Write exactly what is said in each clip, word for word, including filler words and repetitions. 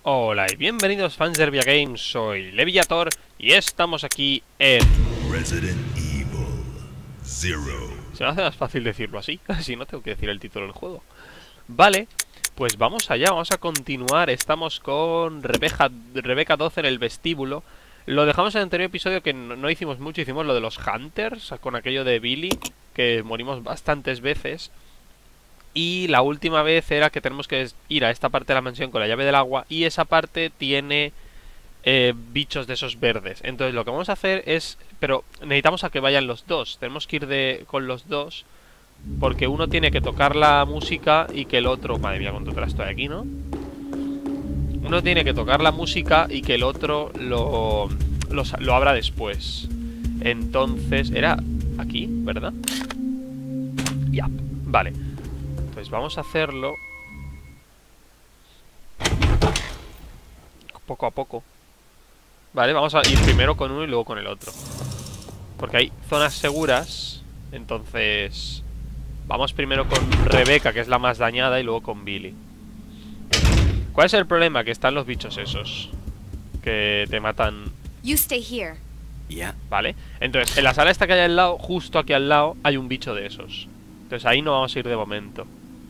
Hola y bienvenidos fans de Herbia Games, soy Leviator y estamos aquí en Resident Evil Zero. Se me hace más fácil decirlo así, así no tengo que decir el título del juego. Vale, pues vamos allá, vamos a continuar. Estamos con Rebeca, Rebeca doce en el vestíbulo. Lo dejamos en el anterior episodio que no, no hicimos mucho, hicimos lo de los Hunters, con aquello de Billy, que morimos bastantes veces. Y la última vez era que tenemos que ir a esta parte de la mansión con la llave del agua. Y esa parte tiene eh, bichos de esos verdes. Entonces lo que vamos a hacer es... Pero necesitamos a que vayan los dos. Tenemos que ir de con los dos. Porque uno tiene que tocar la música y que el otro... Madre mía, cuánto trasto hay aquí, ¿no? Uno tiene que tocar la música y que el otro lo, lo, lo abra después. Entonces... Era aquí, ¿verdad? Ya, vale. Pues vamos a hacerlo poco a poco. Vale, vamos a ir primero con uno y luego con el otro, porque hay zonas seguras. Entonces vamos primero con Rebeca, que es la más dañada, y luego con Billy. ¿Cuál es el problema? Que están los bichos esos que te matan. You stay here. Yeah. Vale, entonces en la sala esta que hay al lado, justo aquí al lado, hay un bicho de esos. Entonces ahí no vamos a ir de momento,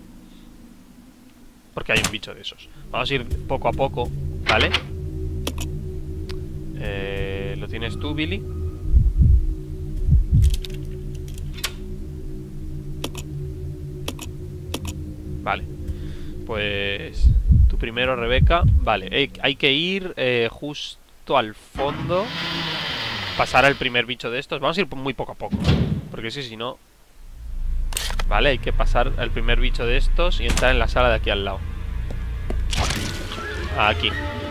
porque hay un bicho de esos. Vamos a ir poco a poco, ¿vale? Eh, ¿Lo tienes tú, Billy? Vale. Pues... Tú primero, Rebeca. Vale, hay, hay que ir eh, justo al fondo. Pasar al primer bicho de estos. Vamos a ir muy poco a poco, porque si, si no... Vale, hay que pasar al primer bicho de estos y entrar en la sala de aquí al lado. Aquí.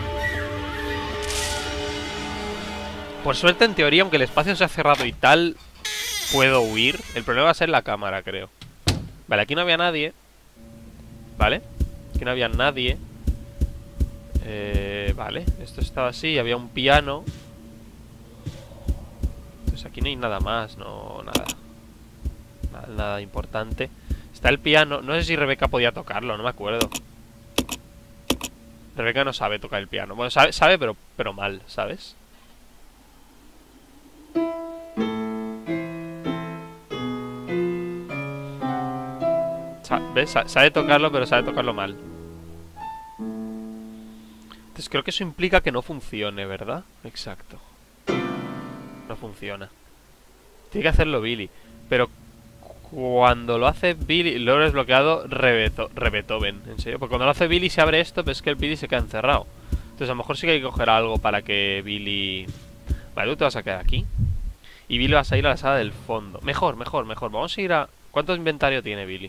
Por suerte, en teoría, aunque el espacio se ha cerrado y tal, puedo huir. El problema va a ser la cámara, creo. Vale, aquí no había nadie. Vale, aquí no había nadie. eh, Vale, esto estaba así, había un piano. Entonces aquí no hay nada más, no, nada. Nada, nada importante. Está el piano. No sé si Rebeca podía tocarlo, no me acuerdo. Rebeca no sabe tocar el piano. Bueno, sabe, sabe pero, pero mal, ¿sabes? Sa ¿Ves? Sa sabe tocarlo, pero sabe tocarlo mal. Entonces creo que eso implica que no funcione, ¿verdad? Exacto. No funciona. Tiene que hacerlo Billy. Pero... Cuando lo hace Billy, lo he desbloqueado Rebeto, Rebetoven, en serio. Porque cuando lo hace Billy se abre esto, pero es que el Billy se queda encerrado. Entonces a lo mejor sí que hay que coger algo para que Billy... Vale, tú te vas a quedar aquí. Y Billy vas a ir a la sala del fondo. Mejor, mejor, mejor. Vamos a ir a... ¿Cuánto inventario tiene Billy?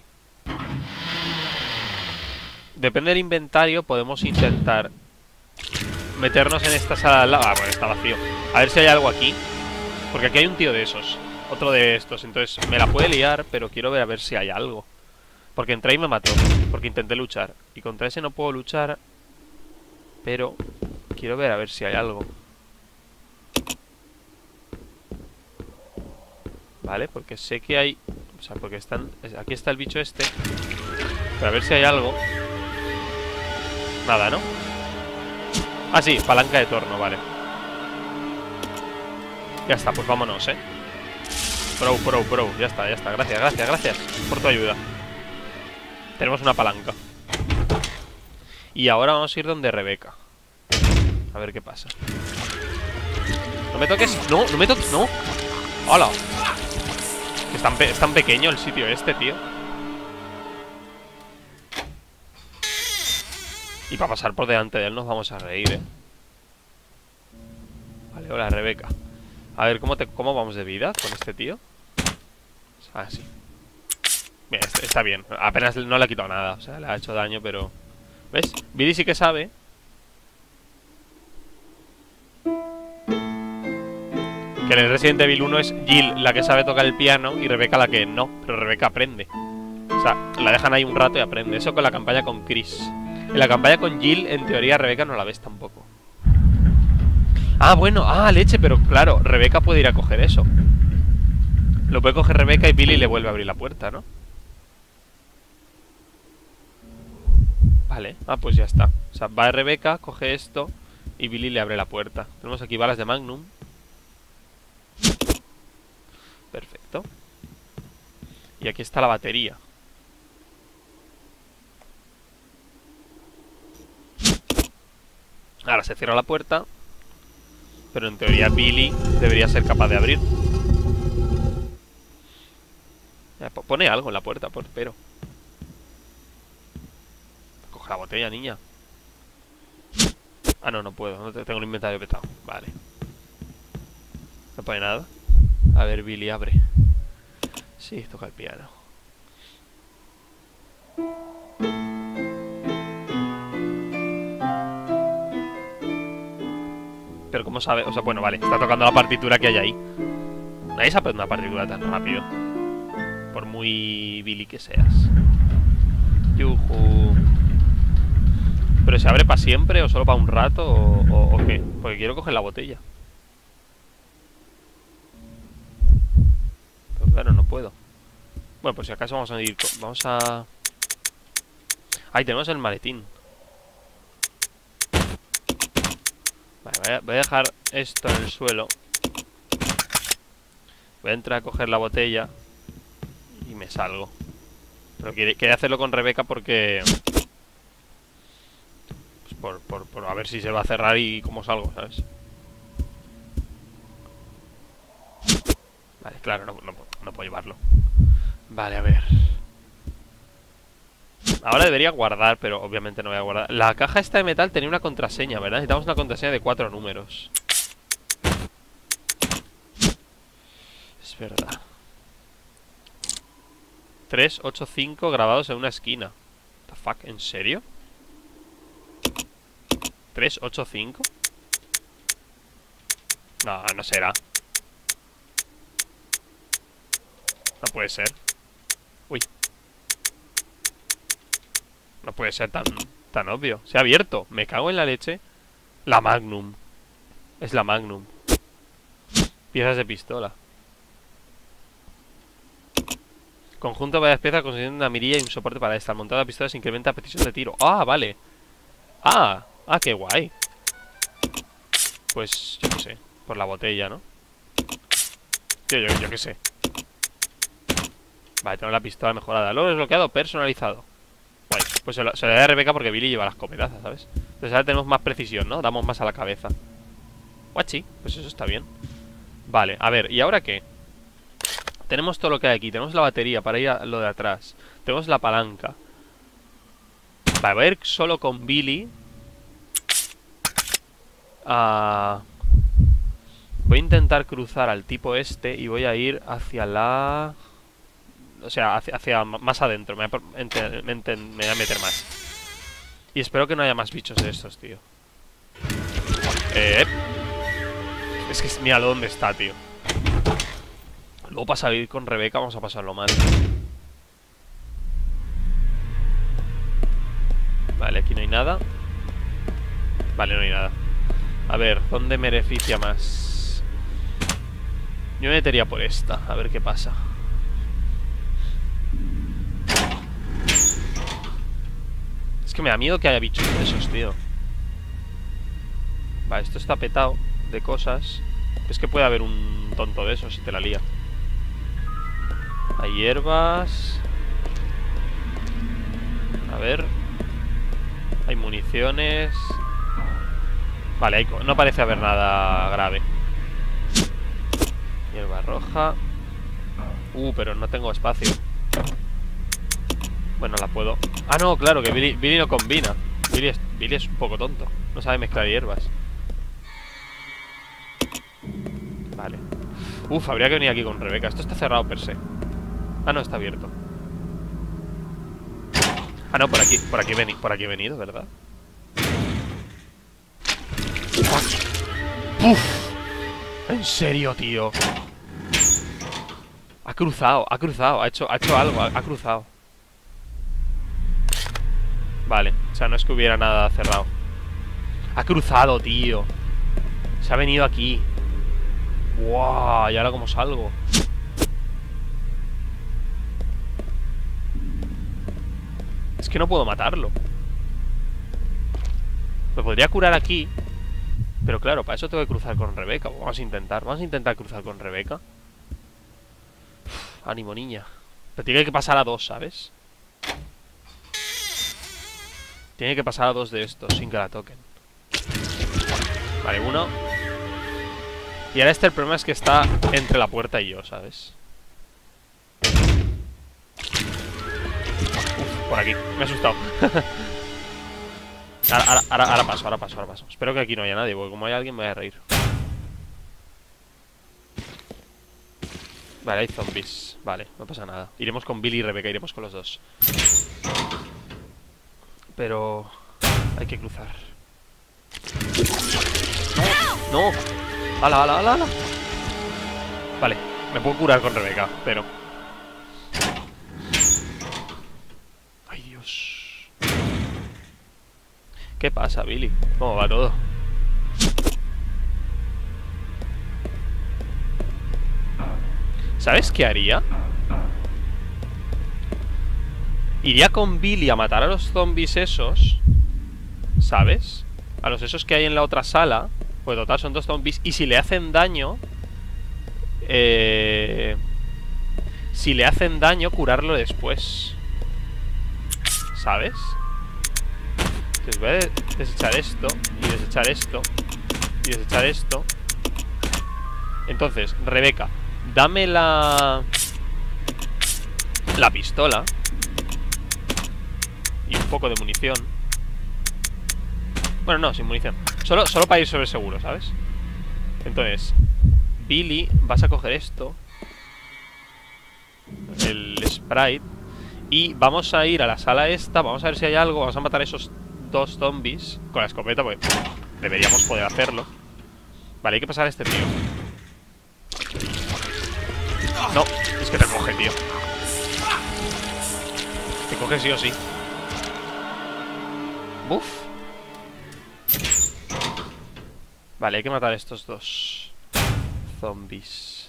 Depende del inventario, podemos intentar meternos en esta sala de al lado. Ah, bueno, está vacío. A ver si hay algo aquí. Porque aquí hay un tío de esos. Otro de estos, entonces me la puede liar, pero quiero ver a ver si hay algo. Porque entré y me mató, porque intenté luchar. Y contra ese no puedo luchar, pero quiero ver a ver si hay algo. Vale, porque sé que hay... O sea, porque están... Aquí está el bicho este. Pero a ver si hay algo. Nada, ¿no? Ah, sí, palanca de torno, vale. Ya está, pues vámonos, ¿eh? Pro, pro, pro, ya está, ya está. Gracias, gracias, gracias por tu ayuda. Tenemos una palanca. Y ahora vamos a ir donde Rebeca. A ver qué pasa. No me toques. No, no me toques. No. ¡Hala! Es tan, pe es tan pequeño el sitio este, tío. Y para pasar por delante de él nos vamos a reír, eh. Vale, hola, Rebeca. A ver, ¿cómo, te, ¿cómo vamos de vida con este tío? Ah, sí. Bien, está bien. Apenas no le ha quitado nada. O sea, le ha hecho daño, pero... ¿Ves? Billy sí que sabe. Que en el Resident Evil uno es Jill la que sabe tocar el piano y Rebeca la que no. Pero Rebeca aprende. O sea, la dejan ahí un rato y aprende. Eso con la campaña con Chris. En la campaña con Jill, en teoría, Rebeca no la ves tampoco. Ah, bueno, ah, leche, pero claro, Rebeca puede ir a coger eso. Lo puede coger Rebeca y Billy le vuelve a abrir la puerta, ¿no? Vale, ah, pues ya está. O sea, va Rebeca, coge esto y Billy le abre la puerta. Tenemos aquí balas de Magnum. Perfecto. Y aquí está la batería. Ahora se cierra la puerta. Pero en teoría Billy debería ser capaz de abrir. Ya, pone algo en la puerta, por espero. Coge la botella, niña. Ah, no, no puedo. No tengo el inventario petado. Vale. No pone nada. A ver, Billy, abre. Sí, toca el piano. Pero ¿cómo sabe? O sea, bueno, vale. Está tocando la partitura que hay ahí. Nadie sabe una partitura tan rápido. Por muy Billy que seas. Yujú. ¿Pero se abre para siempre o solo para un rato o, o, o qué? Porque quiero coger la botella. Pero claro, no puedo. Bueno, pues si acaso vamos a ir... Vamos a... Ahí tenemos el maletín. Vale, voy a, voy a dejar esto en el suelo. Voy a entrar a coger la botella y me salgo. Pero quería hacerlo con Rebeca porque... Pues por, por, por a ver si se va a cerrar y cómo salgo, ¿sabes? Vale, claro, no, no, no puedo llevarlo. Vale, a ver. Ahora debería guardar, pero obviamente no voy a guardar. La caja esta de metal tenía una contraseña, ¿verdad? Necesitamos una contraseña de cuatro números. Es verdad. tres, ocho, cinco grabados en una esquina. What the fuck, ¿en serio? ¿tres, ocho, cinco? No, no será. No puede ser. Uy. No puede ser tan, tan obvio. Se ha abierto. Me cago en la leche. La Magnum. Es la Magnum. Piezas de pistola. Conjunto de varias piezas consiguiendo una mirilla y un soporte para esta. Al montar la pistola se incrementa la precisión de tiro. Ah, vale. Ah, ah, qué guay. Pues, yo qué sé. Por la botella, ¿no? Yo, yo, yo qué sé. Vale, tengo la pistola mejorada. Logro desbloqueado, personalizado. Guay, pues se lo, se lo da a Rebeca porque Billy lleva las escopetazas, ¿sabes? Entonces ahora tenemos más precisión, ¿no? Damos más a la cabeza. Guachi, pues eso está bien. Vale, a ver, ¿y ahora qué? Tenemos todo lo que hay aquí. Tenemos la batería para ir a lo de atrás. Tenemos la palanca. Vale, voy a ir solo con Billy. Ah... Voy a intentar cruzar al tipo este y voy a ir hacia la... O sea, hacia, hacia más adentro. Me voy, a, ente, me, ente, me voy a meter más. Y espero que no haya más bichos de estos, tío. Eh... Es que míralo dónde está, tío. Luego para salir con Rebeca vamos a pasarlo mal. Vale, aquí no hay nada. Vale, no hay nada. A ver, ¿dónde me beneficia más? Yo me metería por esta, a ver qué pasa. Es que me da miedo que haya bichos de esos, tío. Vale, esto está petado de cosas. Es que puede haber un tonto de esos si te la lía. Hay hierbas. A ver. Hay municiones. Vale, hay, no parece haber nada grave. Hierba roja. Uh, pero no tengo espacio. Bueno, la puedo... Ah, no, claro, que Billy, Billy no combina. Billy es, Billy es un poco tonto. No sabe mezclar hierbas. Vale. Uf, habría que venir aquí con Rebeca. Esto está cerrado per se. Ah, no, está abierto. Ah, no, por aquí, por aquí, veni, por aquí he venido, ¿verdad? ¡Uf! En serio, tío. Ha cruzado, ha cruzado, ha hecho, ha hecho algo, ha, ha cruzado. Vale, o sea, no es que hubiera nada cerrado. Ha cruzado, tío. Se ha venido aquí. ¡Wow! ¿Y ahora cómo salgo? Es que no puedo matarlo. Me podría curar aquí. Pero claro, para eso tengo que cruzar con Rebeca. Vamos a intentar, vamos a intentar cruzar con Rebeca. Uf, ánimo, niña. Pero tiene que pasar a dos, ¿sabes? Tiene que pasar a dos de estos sin que la toquen. Vale, uno. Y ahora este el problema es que está entre la puerta y yo, ¿sabes? Uf, por aquí, me he asustado. ahora, ahora, ahora, ahora paso, ahora paso, ahora paso. Espero que aquí no haya nadie, porque como hay alguien me voy a reír. Vale, hay zombies. Vale, no pasa nada. Iremos con Billy y Rebeca, iremos con los dos. Pero... hay que cruzar. ¡No! ¡No! ¡Hala, hala, hala, hala! Vale, me puedo curar con Rebeca, pero... ¡ay, Dios! ¿Qué pasa, Billy? ¿Cómo va todo? ¿Sabes qué haría? Iría con Billy a matar a los zombies esos, ¿sabes? A los esos que hay en la otra sala. Pues total, son dos zombies. Y si le hacen daño eh... si le hacen daño, curarlo después, ¿sabes? Entonces voy a desechar esto. Y desechar esto. Y desechar esto. Entonces, Rebeca, dame la... la pistola. Y un poco de munición. Bueno, no, sin munición. Solo, solo para ir sobre seguro, ¿sabes? Entonces, Billy, vas a coger esto. El Sprite. Y vamos a ir a la sala esta. Vamos a ver si hay algo. Vamos a matar a esos dos zombies con la escopeta, porque deberíamos poder hacerlo. Vale, hay que pasar a este tío. No, es que te coge, tío. Te coge sí o sí. Buf. Vale, hay que matar a estos dos zombies.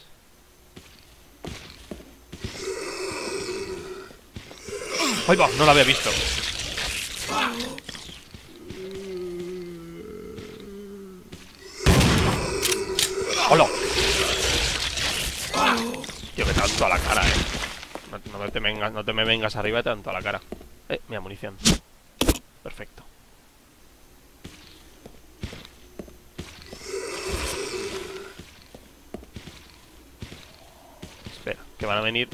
¡Ay, va! No lo había visto. ¡Hola! Tío, que tanto a la cara, eh. No, no, te vengas, no te me vengas arriba tanto a la cara. Eh, mi munición. Perfecto. Espera, que van a venir.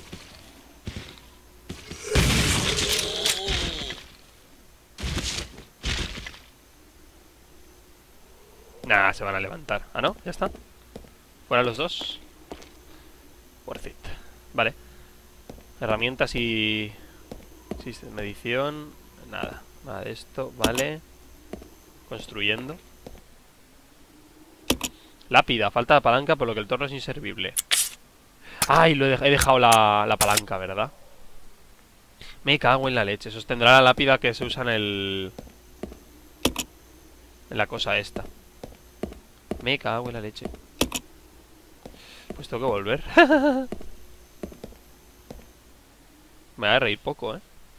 Nah, se van a levantar. Ah, ¿no? Ya está. Fuera los dos. Worth it. Vale. Herramientas y... sí, medición. Nada. Nada de esto. Vale. Construyendo. Lápida. Falta de palanca, por lo que el torno es inservible. Ay, lo he, dej he dejado la, la palanca, ¿verdad? Me cago en la leche. Sostendrá la lápida que se usa en el... en la cosa esta. Me cago en la leche. Pues tengo que volver. Me voy a reír poco, ¿eh?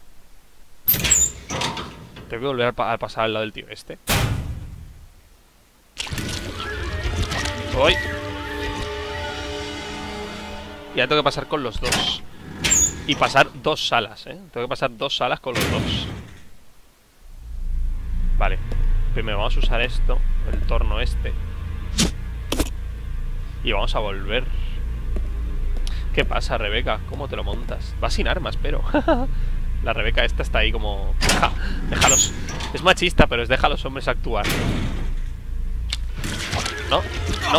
Tengo que volver a, pa a pasar al lado del tío este. ¡Uy! Y ya tengo que pasar con los dos. Y pasar dos salas, ¿eh? Tengo que pasar dos salas con los dos. Vale. Primero vamos a usar esto. El torno este. Y vamos a volver. ¿Qué pasa, Rebeca? ¿Cómo te lo montas? Va sin armas, pero... la Rebeca esta está ahí como... Deja, déjalos... Es machista, pero es deja a los hombres actuar. No, no.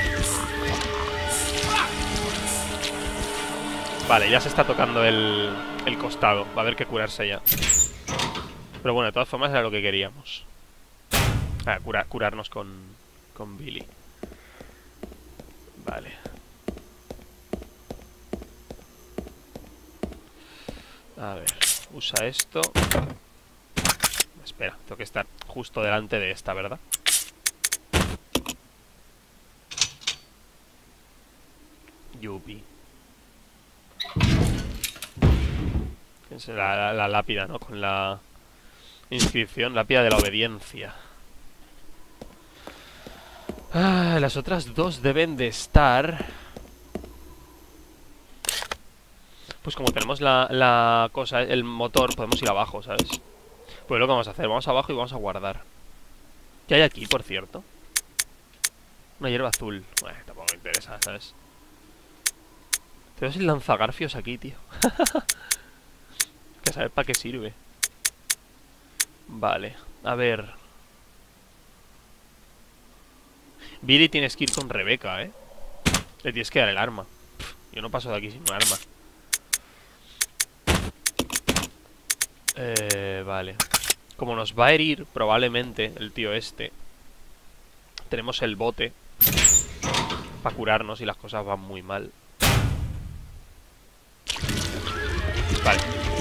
Vale, ya se está tocando el, el costado. Va a haber que curarse ya. Pero bueno, de todas formas era lo que queríamos. Ah, cura, curarnos con, con Billy. Vale. A ver, usa esto. Espera, tengo que estar justo delante de esta, ¿verdad? Yupi. La, la, la lápida, ¿no? Con la inscripción, lápida de la obediencia. Ah, las otras dos deben de estar... Pues como tenemos la, la cosa, el motor, podemos ir abajo, ¿sabes? Pues lo que vamos a hacer, vamos abajo y vamos a guardar. ¿Qué hay aquí, por cierto? Una hierba azul. Bueno, tampoco me interesa, ¿sabes? Tenemos el lanzagarfios aquí, tío. Que saber para qué sirve. Vale, a ver. Billy tienes que ir con Rebeca, ¿eh? Le tienes que dar el arma. Pff, yo no paso de aquí sin un arma. Eh, vale. Como nos va a herir, probablemente, el tío este, tenemos el bote para curarnos y las cosas van muy mal. Vale.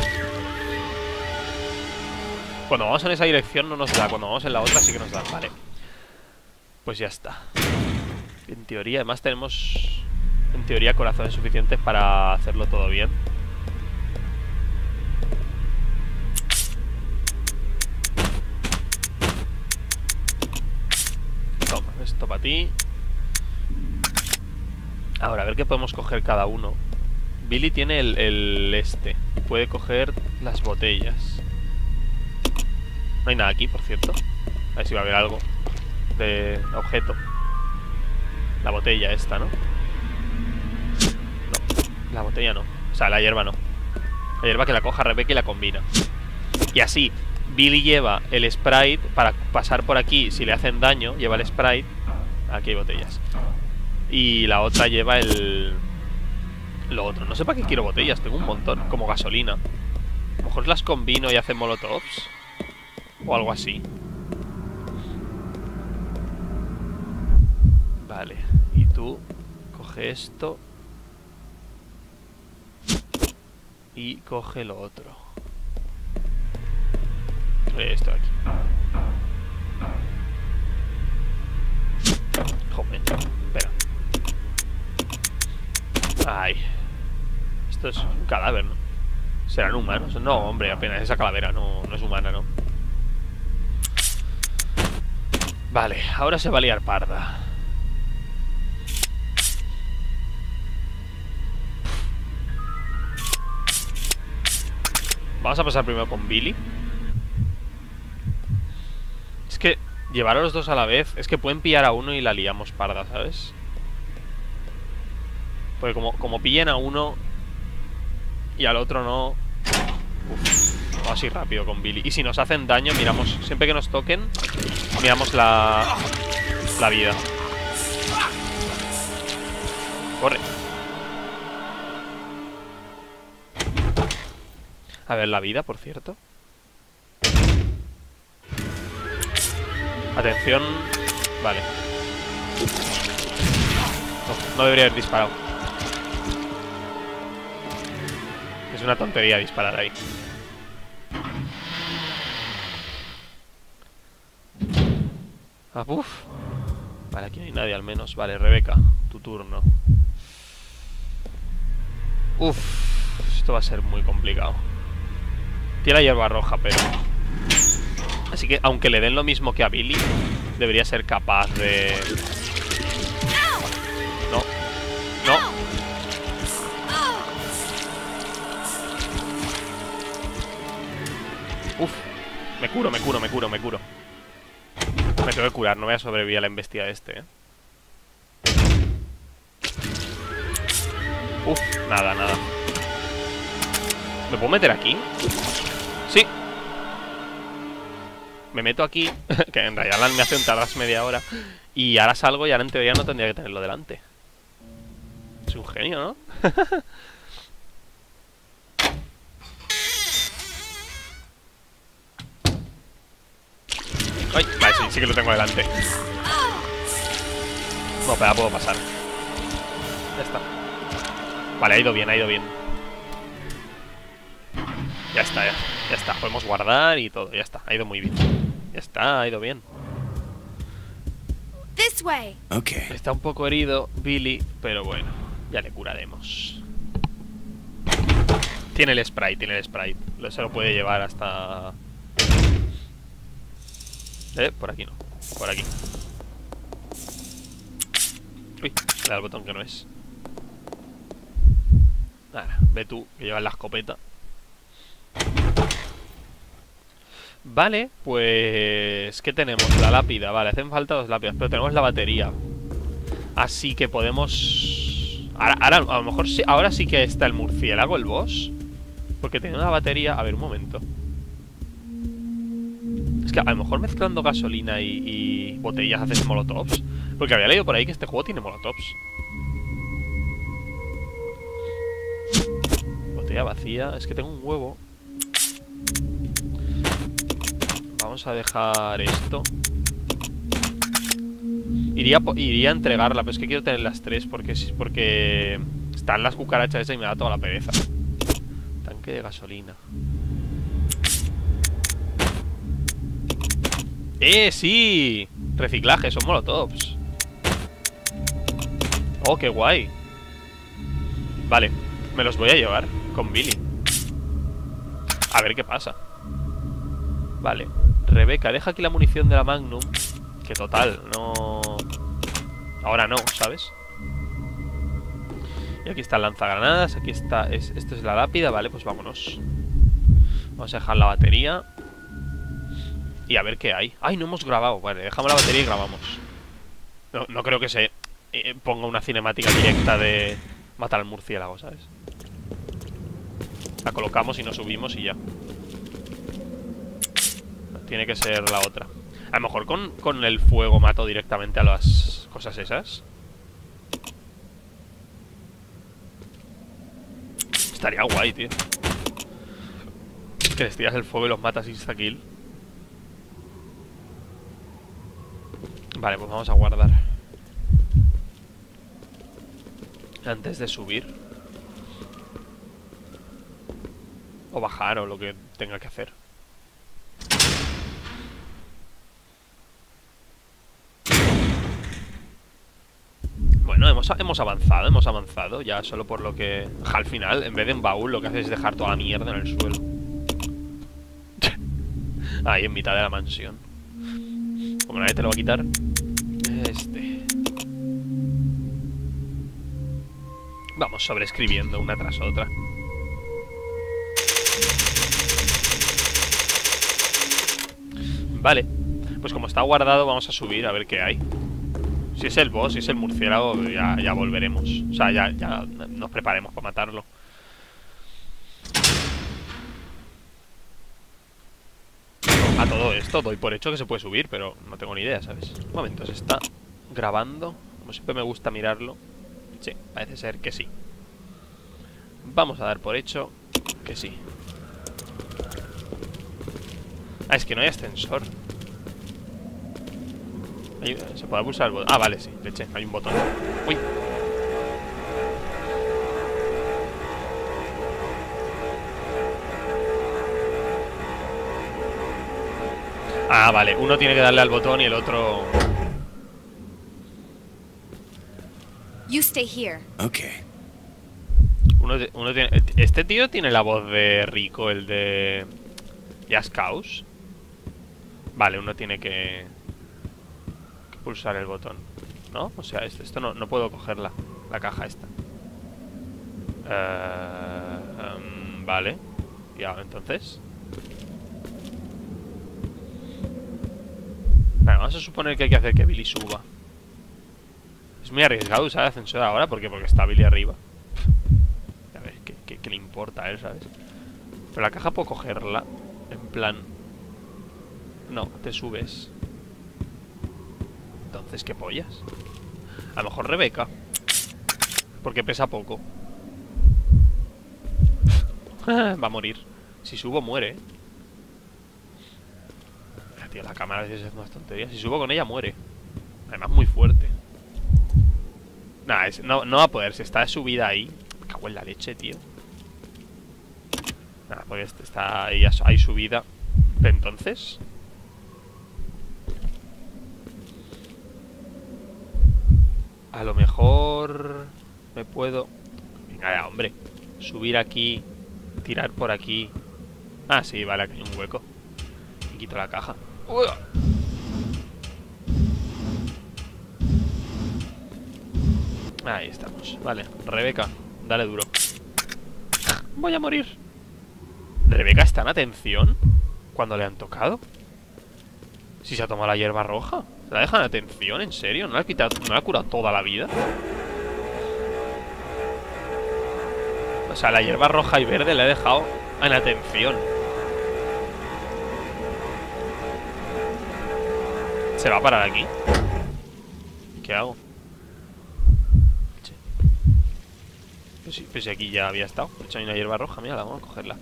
Cuando vamos en esa dirección no nos da. Cuando vamos en la otra sí que nos da. Vale. Pues ya está. En teoría, además tenemos... En teoría corazones suficientes para hacerlo todo bien. Toma, esto para ti. Ahora, a ver qué podemos coger cada uno. Billy tiene el, el este. Puede coger las botellas. No hay nada aquí, por cierto. A ver si va a haber algo de objeto. La botella esta, ¿no? No, la botella no. O sea, la hierba no. La hierba que la coja Rebeca y la combina. Y así, Billy lleva el Sprite para pasar por aquí. Si le hacen daño, lleva el Sprite. Aquí hay botellas. Y la otra lleva el... Lo otro. No sé para qué quiero botellas. Tengo un montón. Como gasolina. A lo mejor las combino y hacen molotovs. O algo así. Vale. Y tú coge esto. Y coge lo otro. Esto de aquí. Joder. Espera. Ay. Esto es un cadáver, ¿no? ¿Serán humanos? No, hombre, apenas esa calavera no, no es humana, ¿no? Vale, ahora se va a liar parda. Vamos a pasar primero con Billy. Es que llevar a los dos a la vez... Es que pueden pillar a uno y la liamos parda, ¿sabes? Porque como, como pillen a uno y al otro no... Uf, vamos así rápido con Billy. Y si nos hacen daño, miramos... Siempre que nos toquen, miramos la... La vida. Corre. A ver, la vida, por cierto. Atención. Vale. No, no debería haber disparado. Es una tontería disparar ahí. Ah, uf. Vale, aquí no hay nadie al menos. Vale, Rebeca, tu turno. Uf. Esto va a ser muy complicado. Tiene la hierba roja, pero... Así que, aunque le den lo mismo que a Billy, debería ser capaz de... No. No. Uf. Me curo, me curo, me curo, me curo. Me tengo que curar, no voy a sobrevivir a la embestida de este, ¿eh? Uf, nada, nada. ¿Me puedo meter aquí? Sí. Me meto aquí, que en realidad me hace un tardas media hora. Y ahora salgo y ahora en teoría no tendría que tenerlo delante. Es un genio, ¿no? Ay, vale, sí, sí que lo tengo delante. No, pero puedo pasar. Ya está. Vale, ha ido bien, ha ido bien. Ya está, ya, ya está. Podemos guardar y todo, ya está. Ha ido muy bien. Ya está, ha ido bien. This way. Okay. Está un poco herido Billy, pero bueno, ya le curaremos. Tiene el spray, tiene el spray. Se lo puede llevar hasta... Eh, por aquí no. Por aquí. Uy, le da el botón que no es. Nada, ve tú, que llevas la escopeta. Vale, pues... ¿qué tenemos? La lápida, vale, hacen falta dos lápidas. Pero tenemos la batería. Así que podemos... Ahora, ahora a lo mejor sí, ahora sí que está el murciélago, el boss. Porque tiene una batería... A ver, un momento. Es que a lo mejor mezclando gasolina y, y botellas haces molotovs. Porque había leído por ahí que este juego tiene molotovs. Botella vacía. Es que tengo un huevo. Vamos a dejar esto. Iría, iría a entregarla, pero es que quiero tener las tres porque, porque están las cucarachas esas y me da toda la pereza. Tanque de gasolina. ¡Eh, sí! Reciclaje, son molotovs. Oh, qué guay. Vale, me los voy a llevar con Billy. A ver qué pasa. Vale, Rebeca, deja aquí la munición de la Magnum. Que total, no... Ahora no, ¿sabes? Y aquí está el lanzagranadas. Aquí está, es, esto es la lápida. Vale, pues vámonos. Vamos a dejar la batería. Y a ver qué hay. ¡Ay, no hemos grabado! Vale, dejamos la batería y grabamos. No, no creo que se eh, ponga una cinemática directa de matar al murciélago, ¿sabes? La colocamos y nos subimos y ya. Tiene que ser la otra. A lo mejor con, con el fuego mato directamente a las cosas esas. Estaría guay, tío. Que les tiras el fuego y los matas insta-kill. Vale, pues vamos a guardar. Antes de subir. O bajar o lo que tenga que hacer. Bueno, hemos, hemos avanzado, hemos avanzado. Ya solo por lo que... Al final, en vez de en baúl, lo que hace es dejar toda la mierda en el suelo. Ahí, en mitad de la mansión. Como nadie te lo va a quitar. Este... Vamos sobreescribiendo una tras otra. Vale. Pues como está guardado, vamos a subir a ver qué hay. Si es el boss, si es el murciélago, ya, ya volveremos. O sea, ya, ya nos preparemos para matarlo. A todo esto doy por hecho que se puede subir, pero no tengo ni idea, ¿sabes? Un momento, se está grabando. Como siempre me gusta mirarlo. Sí, parece ser que sí. Vamos a dar por hecho que sí. Ah, es que no hay ascensor. Hay, ¿se puede pulsar el botón? Ah, vale, sí, leche, hay un botón. Uy. Ah, vale, uno tiene que darle al botón y el otro... You stay here. Okay. Uno, uno tiene... Este tío tiene la voz de Rico, el de... Just Cause. Vale, uno tiene que... que pulsar el botón, ¿no? O sea, esto, esto no, no puedo cogerla. La caja esta. Uh, um, vale. Ya, entonces... Vale, vamos a suponer que hay que hacer que Billy suba. Es muy arriesgado usar el ascensor ahora porque, porque está Billy arriba. A ver, ¿qué, qué, qué le importa a él, sabes? Pero la caja puedo cogerla. En plan... No, te subes. Entonces, ¿qué pollas? A lo mejor Rebeca. Porque pesa poco. Va a morir. Si subo, muere. Tío, la cámara a veces es más tontería. Si subo con ella, muere. Además, muy fuerte. Nah, es, no, no va a poder. Si está subida ahí. Me cago en la leche, tío. Nah, porque está ahí, ahí subida. Entonces... A lo mejor... Me puedo... Venga ya, hombre. Subir aquí. Tirar por aquí. Ah, sí, vale, aquí hay un hueco. Y quito la caja. Ahí estamos. Vale, Rebeca, dale duro. Voy a morir. ¿Rebeca está en atención cuando le han tocado? Si se ha tomado la hierba roja. ¿Se la dejan en atención? ¿En serio? ¿No la ha quitado, no la ha curado toda la vida? O sea, la hierba roja y verde la he dejado en atención. ¿Se va a parar aquí? ¿Qué hago? Pues sí, pues aquí ya había estado. De hecho hay una hierba roja, mira, vamos a cogerla.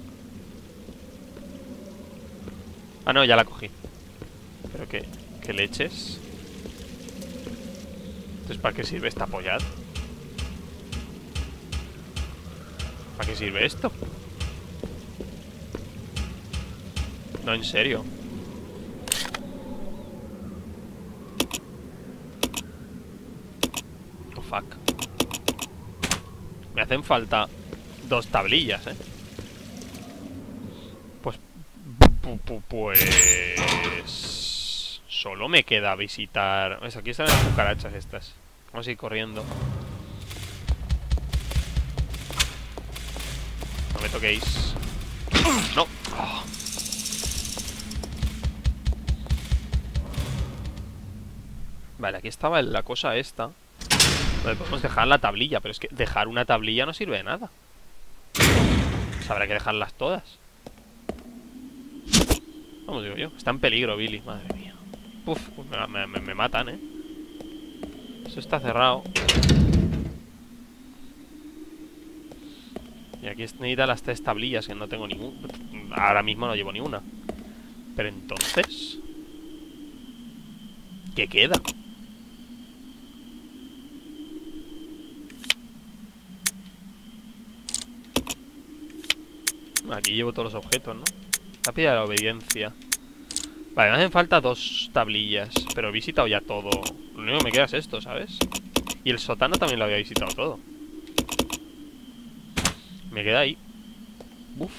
Ah, no, ya la cogí. Pero que, que leches. Entonces, ¿para qué sirve esta pollada? ¿Para qué sirve esto? No, en serio. Oh, fuck. Me hacen falta dos tablillas, ¿eh? Pues... Pues... Solo me queda visitar... ¿Ves? Aquí están las cucarachas estas. Vamos a ir corriendo. No me toquéis. No. Oh. Vale, aquí estaba la cosa esta. Vale, podemos dejar la tablilla, pero es que dejar una tablilla no sirve de nada. Pues habrá que dejarlas todas. Vamos, digo yo. Está en peligro, Billy. Madre mía. Uf, pues me, me, me matan, ¿eh? Eso está cerrado. Y aquí necesita las tres tablillas, que no tengo ninguna. Ahora mismo no llevo ni una. Pero entonces... ¿qué queda? Aquí llevo todos los objetos, ¿no? La pilla de la obediencia. Vale, me hacen falta dos tablillas. Pero he visitado ya todo. Lo único que me queda es esto, ¿sabes? Y el sótano también lo había visitado todo. Me queda ahí. Uf.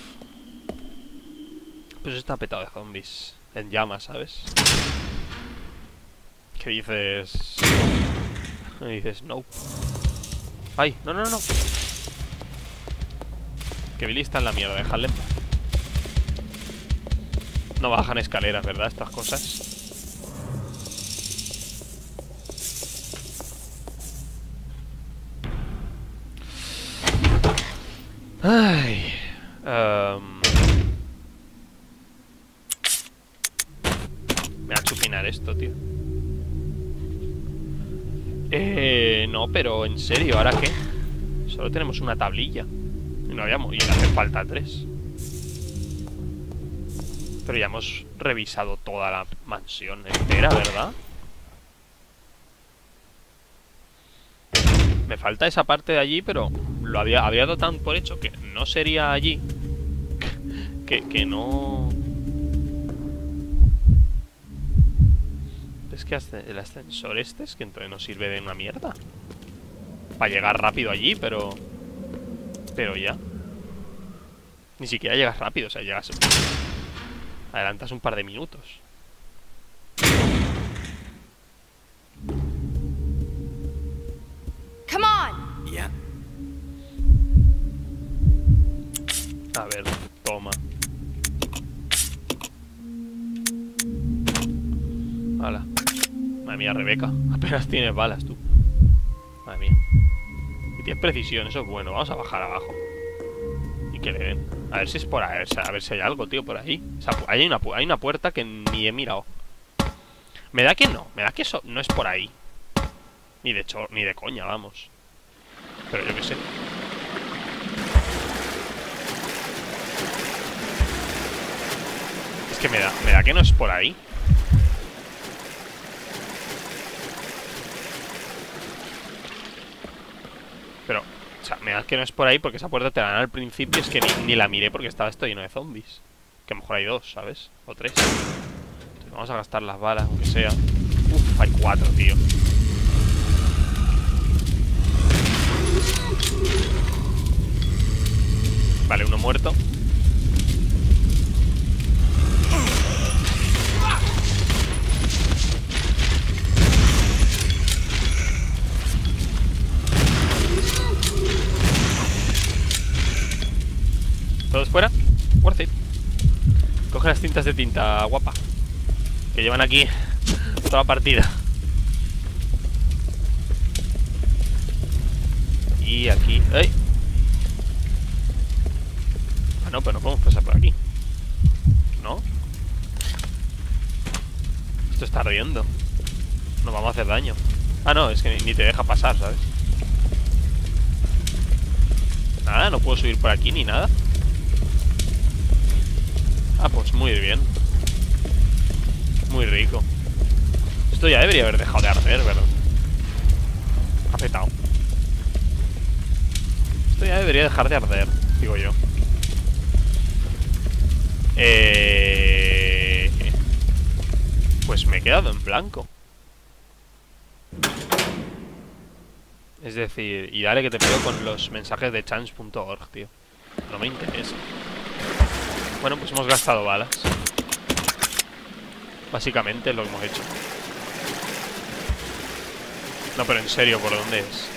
Pues está petado de zombies. En llamas, ¿sabes? ¿Qué dices? Me dices, no. Ay, no, no, no. Que Billy está en la mierda, dejadle en paz. No bajan escaleras, ¿verdad? Estas cosas. Ay. Um... Me va a chupinar esto, tío. Eh... No, pero en serio, ¿ahora qué? Solo tenemos una tablilla. Y no habíamos... y le hace falta tres. Pero ya hemos revisado toda la mansión entera, ¿verdad? Me falta esa parte de allí, pero lo había, había dado tan por hecho que no sería allí. Que, que no... Es que el ascensor este es que entonces no sirve de una mierda. Para llegar rápido allí, pero... Pero ya. Ni siquiera llegas rápido, o sea, llegas... Adelantas un par de minutos. Come on. Yeah. A ver, toma. Hala. Madre mía, Rebeca. Apenas tienes balas, tú. Madre mía. Y tienes precisión, eso es bueno. Vamos a bajar abajo. Y que le den. A ver si es por ahí. A ver si hay algo, tío, por ahí. O sea, hay una, hay una puerta que ni he mirado. Me da que no. Me da que eso no es por ahí. Ni de hecho, ni de coña, vamos. Pero yo qué sé. Es que me da, me da que no es por ahí. Pero, o sea, me da que no es por ahí porque esa puerta te la dan al principio. Es que ni, ni la miré porque estaba esto lleno de zombies. Que a lo mejor hay dos, ¿sabes? O tres. Entonces vamos a gastar las balas, aunque sea. Uf, hay cuatro, tío. Vale, uno muerto. las cintas de tinta, guapa, que llevan aquí toda la partida. Y aquí... ¡Ey! Ah, no, pero no podemos pasar por aquí. ¿No? Esto está ardiendo. Nos vamos a hacer daño. Ah, no, es que ni, ni te deja pasar, ¿sabes? Nada, no puedo subir por aquí ni nada. Ah, pues muy bien. Muy rico. Esto ya debería haber dejado de arder, ¿verdad? Ha petado. Esto ya debería dejar de arder, digo yo. Eh... Pues me he quedado en blanco. Es decir, y dale que te pego con los mensajes de chance punto org, tío. No me interesa. Bueno, pues hemos gastado balas. Básicamente es lo que hemos hecho. No, pero en serio, ¿por dónde es?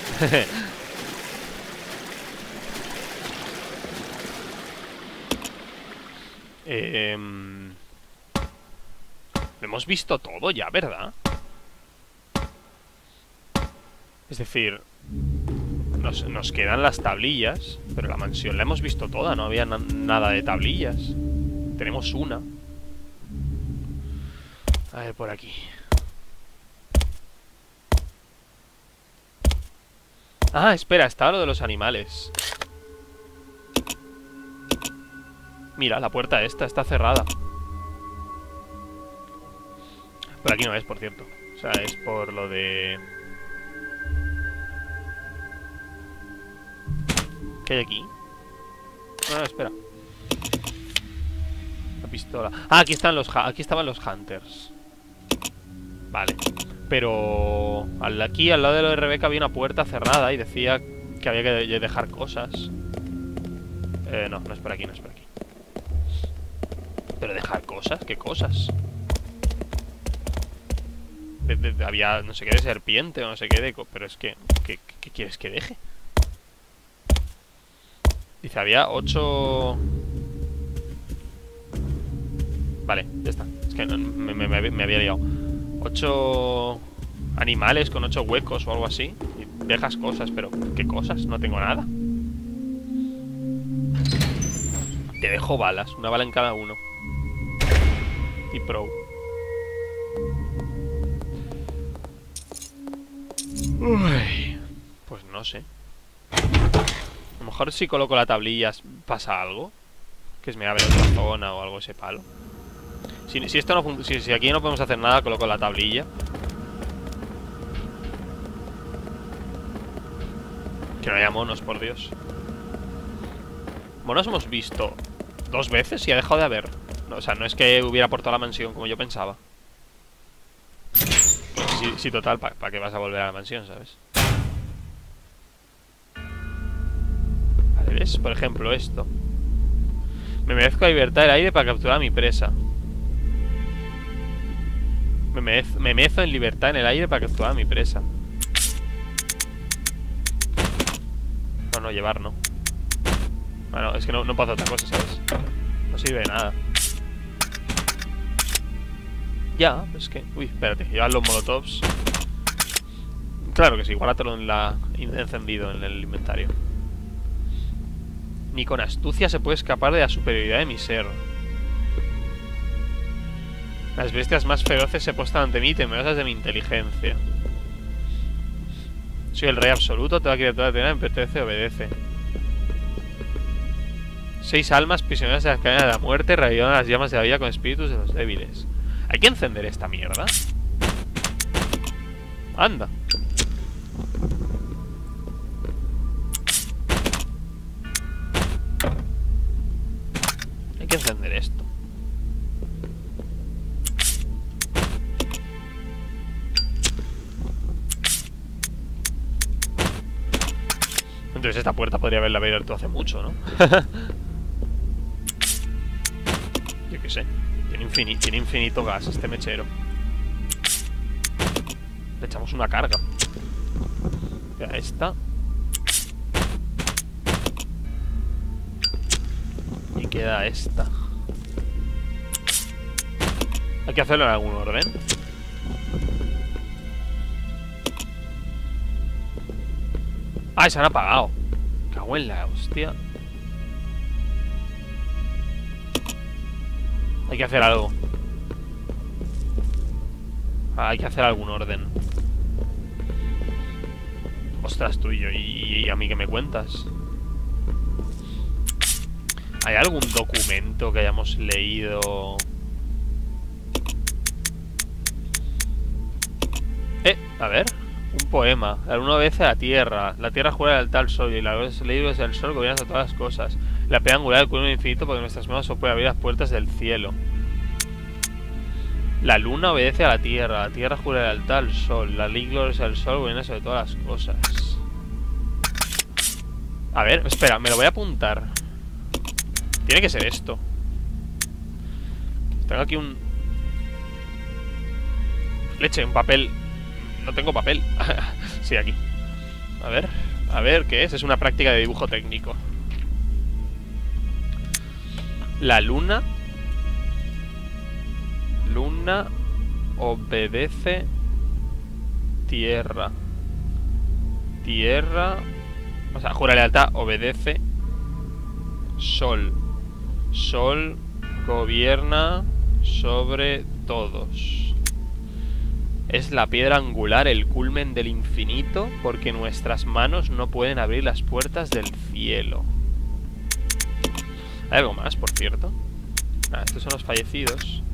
eh, Lo hemos visto todo ya, ¿verdad? Es decir, nos, nos quedan las tablillas, pero la mansión la hemos visto toda, no había na nada de tablillas. Tenemos una. A ver, por aquí. Ah, espera, estaba lo de los animales. Mira, la puerta esta está cerrada. Por aquí no es, por cierto. O sea, es por lo de... ¿Qué hay aquí? No, no, espera. La pistola. Ah, aquí están los aquí estaban los hunters. Vale. Pero al aquí, al lado de lo de Rebeca, había una puerta cerrada y decía que había que dejar cosas. Eh, no, no es por aquí, no es por aquí. ¿Pero dejar cosas? ¿Qué cosas? De, de, de, había no sé qué de serpiente o no sé qué de... Pero es que... ¿Qué, qué quieres que deje? Dice, había ocho... Vale, ya está. Es que no, me, me, me había liado. Ocho animales con ocho huecos o algo así. Y dejas cosas, pero ¿qué cosas? No tengo nada. Te dejo balas, una bala en cada uno. Y pro. Uy, pues no sé. A lo mejor si coloco la tablilla pasa algo. Que se me abre otra zona o algo ese palo. Si, si esto no si, si aquí no podemos hacer nada, coloco la tablilla. Que no haya monos, por Dios. Monos hemos visto dos veces y ha dejado de haber. No, o sea, no es que hubiera por toda la mansión como yo pensaba. Sí, sí, total, ¿para pa qué vas a volver a la mansión, sabes? Vale, ¿ves? Por ejemplo, esto. Me merezco la libertad del aire para capturar a mi presa. Me, merez, me mezo en libertad en el aire para capturar a mi presa. No, no, llevar no. Bueno, es que no, no puedo hacer otra cosa, ¿sabes? No sirve de nada. Ya, es que... Uy, espérate, llevar los molotovs. Claro que sí, guárdatelo en la... encendido en el inventario. Ni con astucia se puede escapar de la superioridad de mi ser. Las bestias más feroces se postan ante mí, temerosas de mi inteligencia. Soy el rey absoluto, toda criatura de tierra me pertenece y obedece. Seis almas prisioneras de las cadenas de la muerte reavivan las llamas de la vida con espíritus de los débiles. ¿Hay que encender esta mierda? Anda. Hay que encender esto. Entonces esta puerta podría haberla abierto hace mucho, ¿no? Yo qué sé. Tiene, infini tiene infinito gas este mechero. Le echamos una carga. Ya esta. Y queda esta. Hay que hacerlo en algún orden. Ah, se han apagado. Cago en la hostia. Hay que hacer algo. Ah, hay que hacer algún orden. Ostras, tú y yo. ¿Y, y a mí qué me cuentas? ¿Hay algún documento que hayamos leído? Eh, a ver. Un poema. La luna obedece a la tierra. La tierra jura lealtad al sol. Y la ley es el sol, gobierna todas las cosas. La piedra angular del culmen infinito, porque nuestras manos no pueden abrir las puertas del cielo. La luna obedece a la tierra. La tierra jura lealtad al sol. La ley gloriosa del sol gobierna sobre todas las cosas. A ver, espera, me lo voy a apuntar. Tiene que ser esto. Tengo aquí un... Leche, un papel. No tengo papel. Sí, aquí. A ver, a ver, ¿qué es? Es una práctica de dibujo técnico. La luna... Luna obedece tierra. Tierra... O sea, jura lealtad, obedece sol. Sol gobierna sobre todos. Es la piedra angular, el culmen del infinito, porque nuestras manos no pueden abrir las puertas del cielo. ¿Hay algo más, por cierto? Ah, estos son los fallecidos.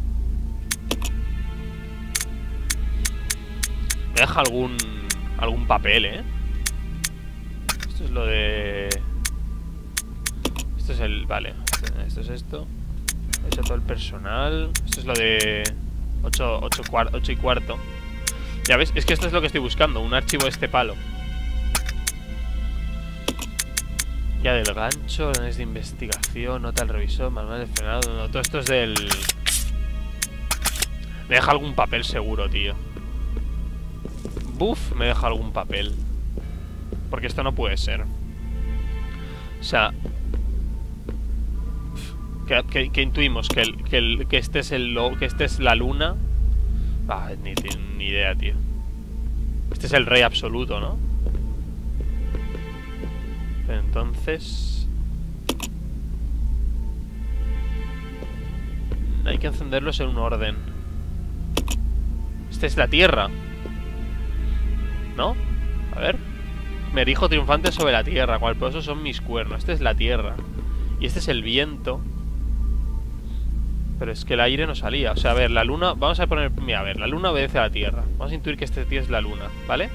Me deja algún... algún papel, ¿eh? Esto es lo de... Esto es el... Vale. Esto es esto. Eso todo el personal. Esto es lo de... ocho, ocho, ocho y cuarto. Ya ves, es que esto es lo que estoy buscando. Un archivo de este palo. Ya del gancho, órdenes de investigación, nota del revisor, manual de frenado. No, todo esto es del... Me deja algún papel seguro, tío. Buf, me deja algún papel. Porque esto no puede ser. O sea... Que, que, que intuimos que, el, que, el, que este es el que este es la luna. Ah, ni, ni idea, tío. Este es el rey absoluto, ¿no? Entonces... Hay que encenderlos en un orden. Esta es la tierra, ¿no? A ver. Me erijo triunfante sobre la tierra, cual por eso son mis cuernos. Esta es la tierra. Y este es el viento. Pero es que el aire no salía. O sea, a ver, la luna... Vamos a poner... Mira, a ver, la luna obedece a la tierra. Vamos a intuir que este tío es la luna, ¿vale?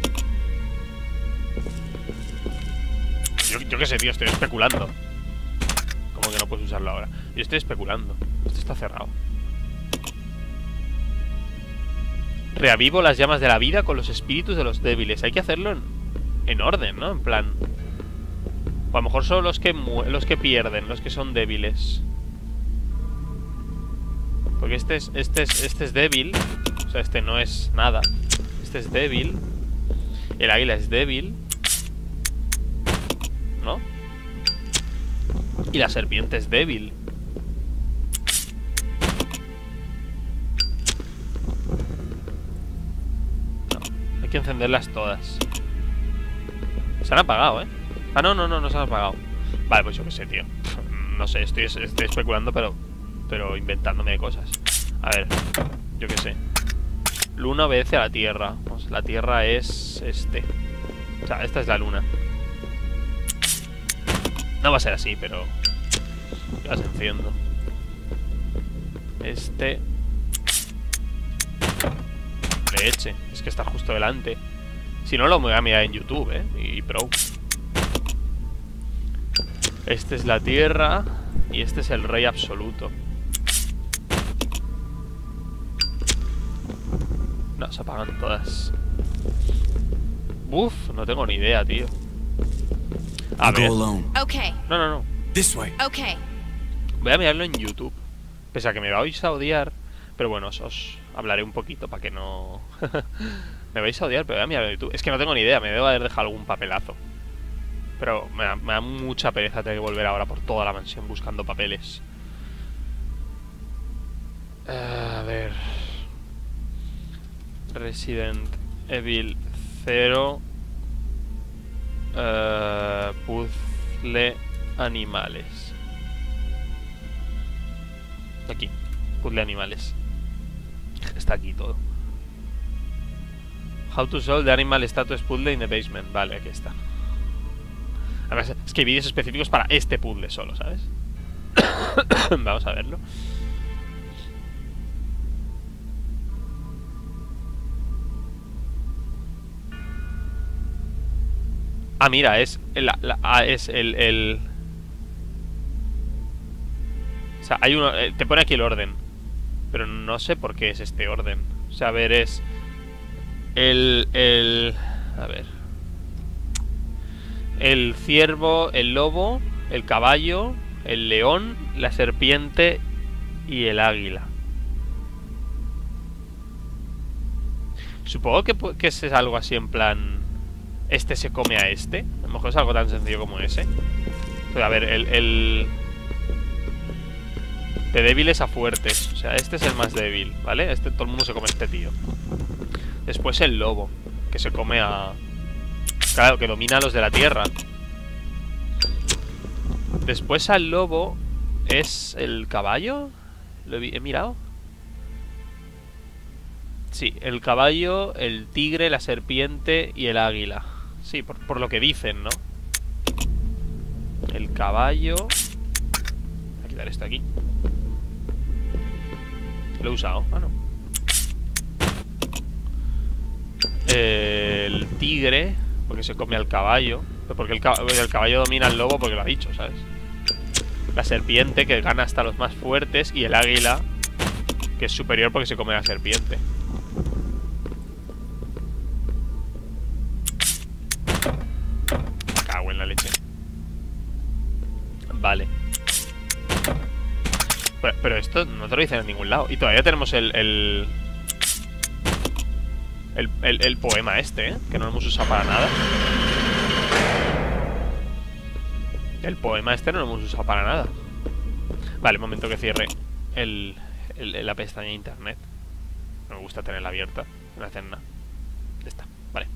Yo, yo qué sé, tío, estoy especulando. ¿Cómo que no puedes usarlo ahora? Yo estoy especulando. Esto está cerrado. Reavivo las llamas de la vida con los espíritus de los débiles. Hay que hacerlo en, en orden, ¿no? En plan... O a lo mejor son los que, los que pierden, los que son débiles. Porque este es, este es, este es débil. O sea, este no es nada. Este es débil. El águila es débil, ¿no? Y la serpiente es débil. No, hay que encenderlas todas. Se han apagado, ¿eh? Ah, no, no, no, no se han apagado. Vale, pues yo qué sé, tío. No sé, estoy, estoy especulando, pero... Pero inventándome cosas. A ver, yo qué sé. Luna obedece a la tierra. Pues la tierra es este. O sea, esta es la luna. No va a ser así, pero... Las enciendo. Este... Leche. Es que está justo delante. Si no, lo voy a mirar en YouTube, ¿eh? Y pro. Este es la tierra. Y este es el rey absoluto. No, se apagan todas. Uf, no tengo ni idea, tío. A ver. Okay. No, no, no. This way. Okay. Voy a mirarlo en YouTube. Pese a que me vais a odiar. Pero bueno, os, os hablaré un poquito para que no... Me vais a odiar, pero voy a mirarlo en YouTube. Es que no tengo ni idea, me debo haber dejado algún papelazo. Pero me da, me da mucha pereza tener que volver ahora por toda la mansión buscando papeles. Uh, ver. Resident Evil cero. Uh, puzzle animales. Aquí, puzzle animales. Está aquí todo. How to solve the animal status puzzle in the basement. Vale, aquí está. Además, es que hay vídeos específicos para este puzzle solo, ¿sabes? Vamos a verlo. Ah, mira, es el, la, ah, es el, el... O sea, hay uno... Eh, te pone aquí el orden. Pero no sé por qué es este orden. O sea, a ver, es... El... el a ver... El ciervo, el lobo, el caballo, el león, la serpiente y el águila. Supongo que, que es algo así en plan... Este se come a este. A lo mejor es algo tan sencillo como ese. Pero a ver, el... el... De débiles a fuertes. O sea, este es el más débil, ¿vale? Este, todo el mundo se come a este tío. Después el lobo, que se come a... Claro, que domina a los de la tierra. Después al lobo es el caballo. ¿Lo he, he mirado? Sí, el caballo, el tigre, la serpiente y el águila. Sí, por, por lo que dicen, ¿no? El caballo... Voy a quitar esto aquí. Lo he usado. Ah, no. El tigre... Porque se come al caballo. Porque el, cab el caballo domina al lobo porque lo ha dicho, ¿sabes? La serpiente, que gana hasta los más fuertes. Y el águila, que es superior porque se come a la serpiente. Me cago en la leche. Vale. Pero, pero esto no te lo dicen en ningún lado. Y todavía tenemos el... el... El, el, el poema este, ¿eh? Que no lo hemos usado para nada. El poema este no lo hemos usado para nada. Vale, momento que cierre el, el, la pestaña de internet. No me gusta tenerla abierta. No hacer nada. Ya está, vale.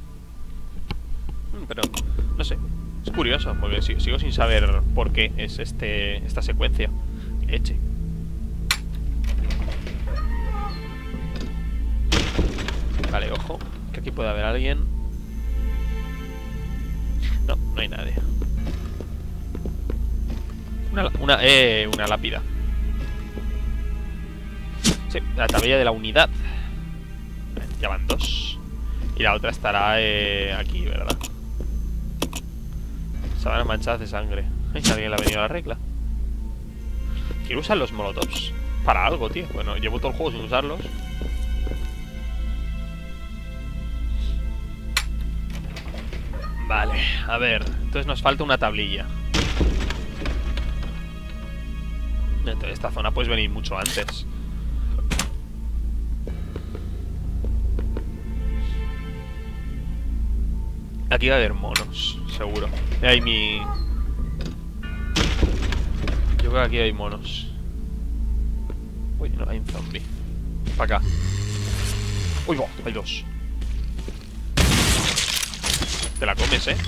Pero, no sé. Es curioso, porque sigo, sigo sin saber por qué es este esta secuencia. Eche. Vale, ojo, que aquí puede haber alguien. No, no hay nadie. Una, una, eh, una lápida. Sí, la tablilla de la unidad. Ya van dos. Y la otra estará eh, aquí, ¿verdad? Sábanas manchadas de sangre. Ay, si alguien le ha venido a la regla. Quiero usar los molotovs para algo, tío. Bueno, llevo todo el juego sin usarlos. Vale, a ver. Entonces nos falta una tablilla. Entonces esta zona puedes venir mucho antes. Aquí va a haber monos, seguro. Y ahí mi... Yo creo que aquí hay monos. Uy, no, hay un zombie. Para acá. Uy, va, hay dos. Te la comes, ¿eh?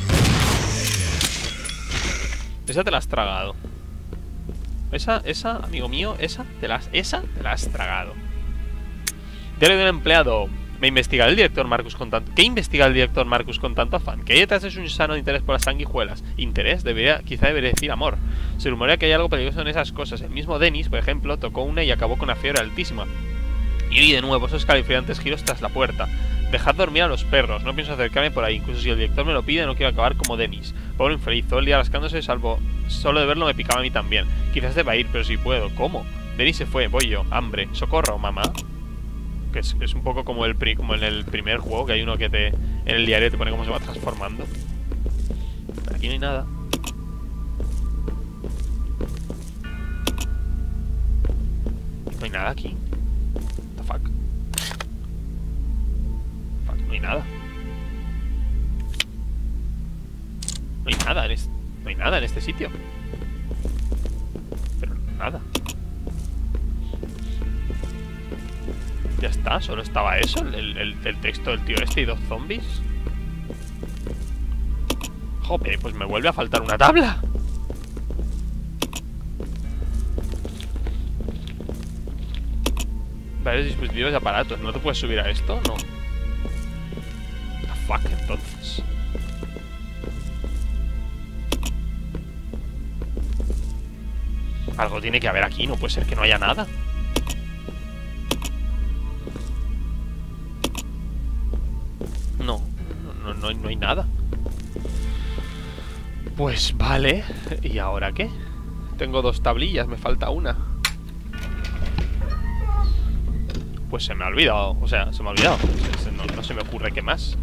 Esa te la has tragado. Esa, esa, amigo mío, esa te la has, esa te la has tragado. Diario de un empleado. Me investiga el director Marcus con tanto... ¿Qué investiga el director Marcus con tanto afán? Que hay detrás de su insano interés por las sanguijuelas. Interés, debería, quizá debería decir amor. Se rumorea que hay algo peligroso en esas cosas. El mismo Dennis, por ejemplo, tocó una y acabó con una fiebre altísima. Y oí de nuevo esos escalofriantes giros tras la puerta. Dejad dormir a los perros, no pienso acercarme por ahí. Incluso si el director me lo pide, no quiero acabar como Dennis. Pobre infeliz, todo el día rascándose, salvo solo de verlo me picaba a mí también. Quizás deba ir, pero si puedo. ¿Cómo? Dennis se fue, voy yo. Hambre. Socorro, mamá. Que es, es un poco como, el pri como en el primer juego, que hay uno que te en el diario te pone cómo se va transformando. Aquí no hay nada. No hay nada aquí. What the fuck? Fuck, no hay nada. No hay nada en este, no hay nada en este sitio. Pero nada. Ya está, solo estaba eso, el, el, el texto del tío este y dos zombies. Jope, pues me vuelve a faltar una tabla. Varios dispositivos y aparatos. ¿No te puedes subir a esto? No. Ah, fuck, entonces. Algo tiene que haber aquí, no puede ser que no haya nada. No, no, no, no hay nada. Pues vale. ¿Y ahora qué? Tengo dos tablillas, me falta una. Pues se me ha olvidado. O sea, se me ha olvidado. No, no se me ocurre qué más.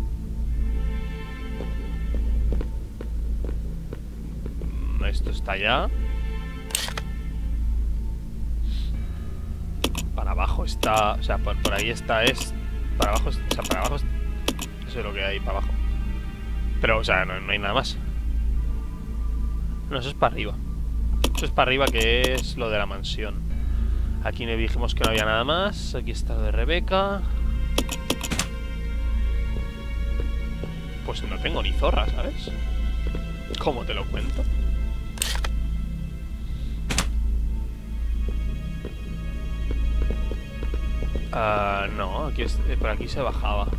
Esto está ya. Para abajo está... O sea, por, por ahí está es... Para abajo... O sea, para abajo... Es, eso es lo que hay para abajo. Pero, o sea, no, no hay nada más. No, eso es para arriba. Eso es para arriba, que es lo de la mansión. Aquí le dijimos que no había nada más. Aquí está lo de Rebeca. Pues no tengo ni zorra, ¿sabes? ¿Cómo te lo cuento? Uh, no, aquí es, eh, por aquí se bajaba.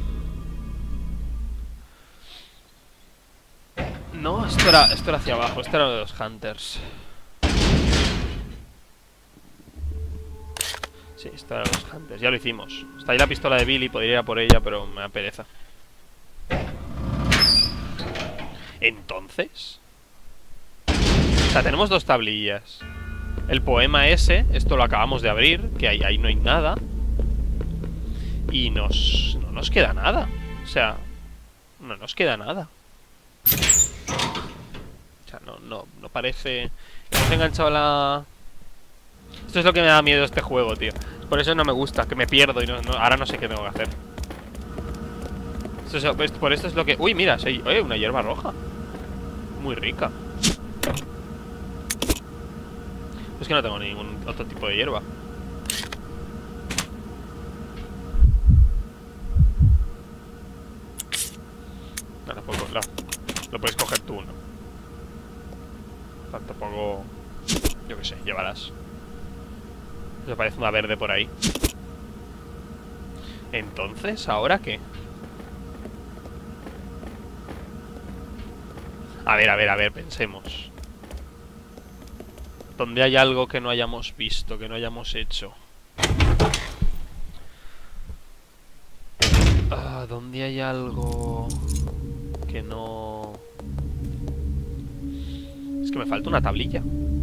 No, esto era, esto era hacia abajo. Esto era lo de los Hunters. Sí, esto era los Hunters. Ya lo hicimos. Está ahí la pistola de Billy. Podría ir a por ella, pero me da pereza. Entonces, o sea, tenemos dos tablillas. El poema ese, esto lo acabamos de abrir, que ahí, ahí no hay nada. Y nos, no nos queda nada. O sea, no nos queda nada. O sea, no, no, no parece... Hemos enganchado la... Esto es lo que me da miedo este juego, tío. Por eso no me gusta, que me pierdo y no, no, ahora no sé qué tengo que hacer. Esto es, por esto es lo que... Uy, mira, sí, oye, una hierba roja. Muy rica. Es que no tengo ningún otro tipo de hierba. No, tampoco, no. Lo puedes coger tú, ¿no? Tampoco... Yo qué sé, llevarás. Me parece una verde por ahí. Entonces, ¿ahora qué? A ver, a ver, a ver, pensemos. ¿Dónde hay algo que no hayamos visto, que no hayamos hecho? Ah, ¿dónde hay algo que no...? Es que me falta una tablilla.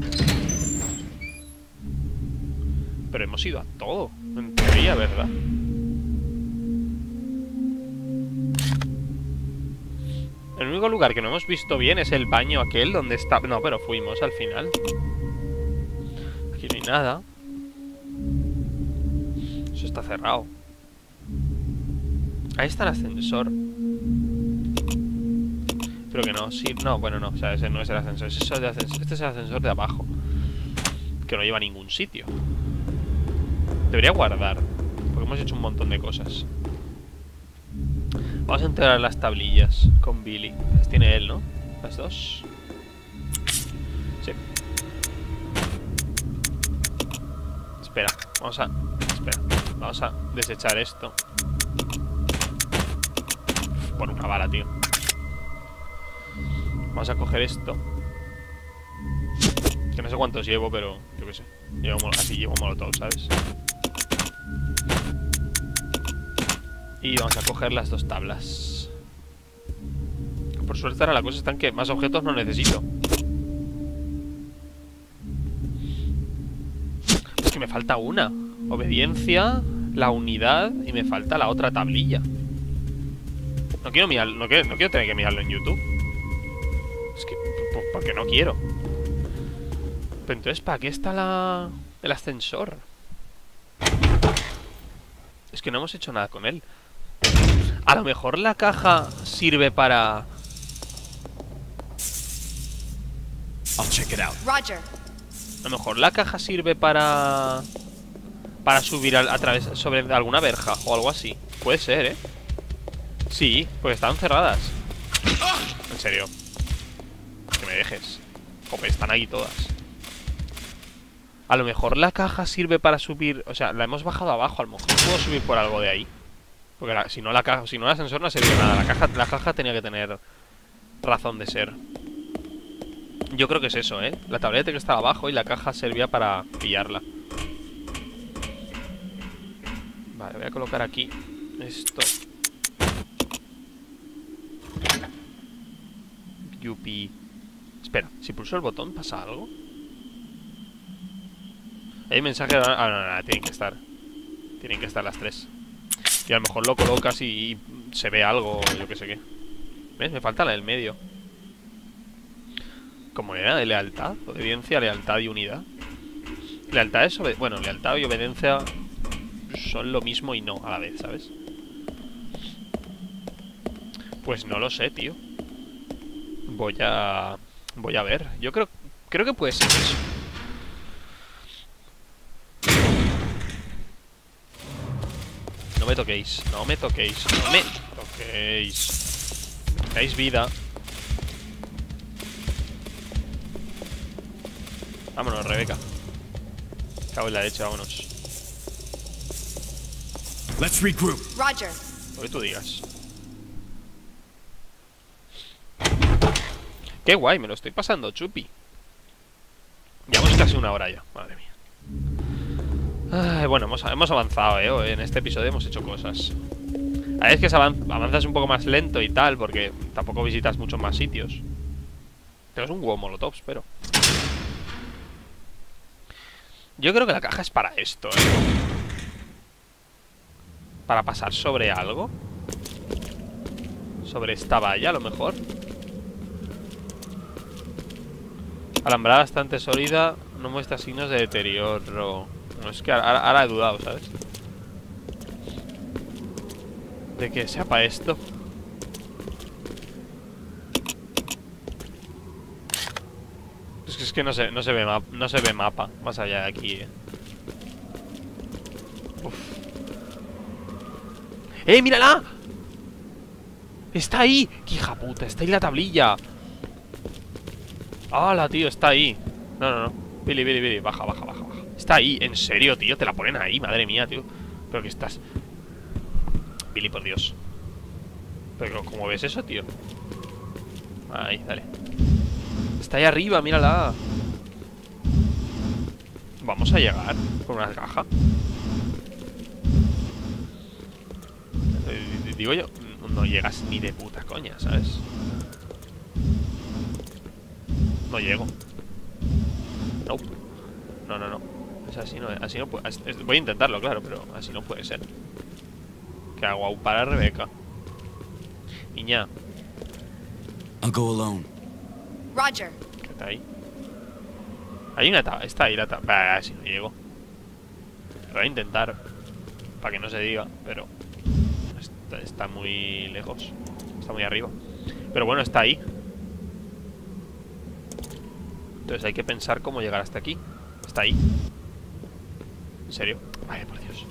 Pero hemos ido a todo, en teoría, ¿verdad? El único lugar que no hemos visto bien es el baño aquel donde está... No, pero fuimos al final. Aquí no hay nada. Eso está cerrado. Ahí está el ascensor. Creo que no, sí, no, bueno, no, o sea, ese no es el ascensor, ese es el ascensor. Este es el ascensor de abajo, que no lleva a ningún sitio. Debería guardar, porque hemos hecho un montón de cosas. Vamos a integrar las tablillas con Billy. Las tiene él, ¿no? Las dos. Sí. Espera, vamos a... Espera, vamos a desechar esto. Uf, por una bala, tío. Vamos a coger esto. Que no sé cuántos llevo, pero yo qué sé. Llevo, así llevo molotov, ¿sabes? Y vamos a coger las dos tablas. Por suerte ahora la cosa está en que más objetos no necesito. Es que me falta una. Obediencia, la unidad y me falta la otra tablilla. No quiero mirar, no quiero, no quiero tener que mirarlo en YouTube. Es que, porque no quiero. Pero entonces, ¿para qué está la, el ascensor? Es que no hemos hecho nada con él. A lo mejor la caja sirve para... I'll check it out. Roger. A lo mejor la caja sirve para... para subir a, a través sobre alguna verja o algo así. Puede ser, ¿eh? Sí, porque están cerradas. En serio. Que me dejes. Joder, están aquí todas. A lo mejor la caja sirve para subir. O sea, la hemos bajado abajo. A lo mejor puedo subir por algo de ahí. Porque la, si no la caja, si no el ascensor no sirve nada. La caja, la caja tenía que tener razón de ser. Yo creo que es eso, ¿eh? La tableta que estaba abajo y la caja servía para pillarla. Vale, voy a colocar aquí esto. Yupi. Espera, si pulso el botón, ¿pasa algo? Hay mensaje de... Ah, no, no, no, tienen que estar. Tienen que estar las tres. Y a lo mejor lo colocas y, y se ve algo, yo que sé qué. ¿Ves? Me falta la del medio. ¿Cómo era? ¿De lealtad? Obediencia, lealtad y unidad. Lealtad es... Obed... Bueno, lealtad y obediencia son lo mismo y no a la vez, ¿sabes? Pues no lo sé, tío. Voy a... Voy a ver. Yo creo... Creo que puede ser eso. No me toquéis. No me toquéis. No me toquéis. Me dais vida. Vámonos, Rebeca. Cago en la leche, vámonos. Let's regroup. Roger. Lo que tú digas. Qué guay, me lo estoy pasando, chupi. Llevamos casi una hora ya, madre mía. Ay, bueno, hemos, hemos avanzado, eh. En este episodio hemos hecho cosas. A veces que se avanz, avanzas un poco más lento y tal, porque tampoco visitas muchos más sitios. Pero es un huevo molotov, pero. Yo creo que la caja es para esto, eh. Para pasar sobre algo. Sobre esta valla, a lo mejor. Alambrada bastante sólida. No muestra signos de deterioro. No, es que ahora, ahora he dudado, ¿sabes? De que sea para esto. Es que, es que no se, no se ve map, no se ve mapa más allá de aquí, eh. Uf. ¡Eh, mírala! ¡Está ahí! ¡Qué hija puta! ¡Está ahí la tablilla! ¡Hala, tío! Está ahí. No, no, no. Billy, Billy, Billy. Baja, baja, baja, baja. Está ahí. En serio, tío. Te la ponen ahí. Madre mía, tío. Pero que estás... Billy, por Dios. Pero ¿cómo ves eso, tío? Ahí, dale. Está ahí arriba, mírala. Vamos a llegar con una caja. Digo yo, no llegas ni de puta coña, ¿sabes? No llego. Nope. No, no, no. Es así, no, así no puede. Es, voy a intentarlo, claro, pero así no puede ser. ¿Qué hago? Para Rebeca. Niña. I'll go alone. Roger. ¿Qué está ahí? Hay una tabla. Está ahí la tabla. Si no llego. Lo voy a intentar. Para que no se diga, pero está, está muy lejos. Está muy arriba. Pero bueno, está ahí. Entonces hay que pensar cómo llegar hasta aquí. Está ahí. ¿En serio? Vaya, por Dios.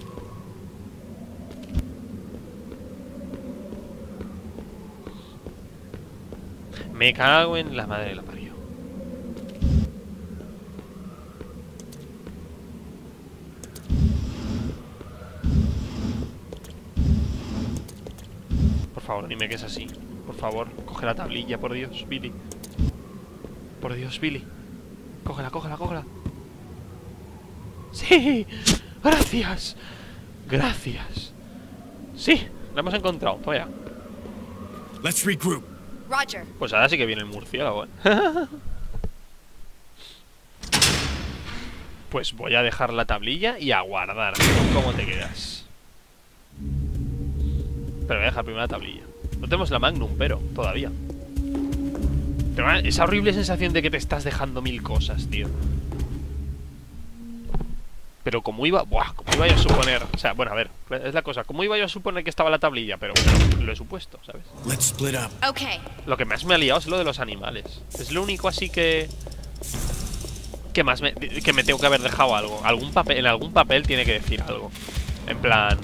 Me cago en la madre de la parió. Por favor, dime que es así. Por favor, coge la tablilla, por Dios, Billy. Por Dios, Billy. Cógela, cógela, cógela. ¡Sí! ¡Gracias! ¡Gracias! ¡Sí! La hemos encontrado, todavía. Let's regroup. Roger. Pues ahora sí que viene el murciélago, ¿eh? Pues voy a dejar la tablilla y a guardar. ¿Cómo te quedas? Pero voy a dejar primero la tablilla. No tenemos la Magnum, pero todavía. Tengo esa horrible sensación de que te estás dejando mil cosas, tío. Pero como iba... Buah, como iba yo a suponer... O sea, bueno, a ver, es la cosa. ¿Cómo iba yo a suponer que estaba la tablilla? Pero bueno, lo he supuesto, ¿sabes? Let's split up. Okay. Lo que más me ha liado es lo de los animales. Es lo único así que... ¿Qué más? Me, que me tengo que haber dejado algo. Algún papel, en algún papel tiene que decir algo. En plan...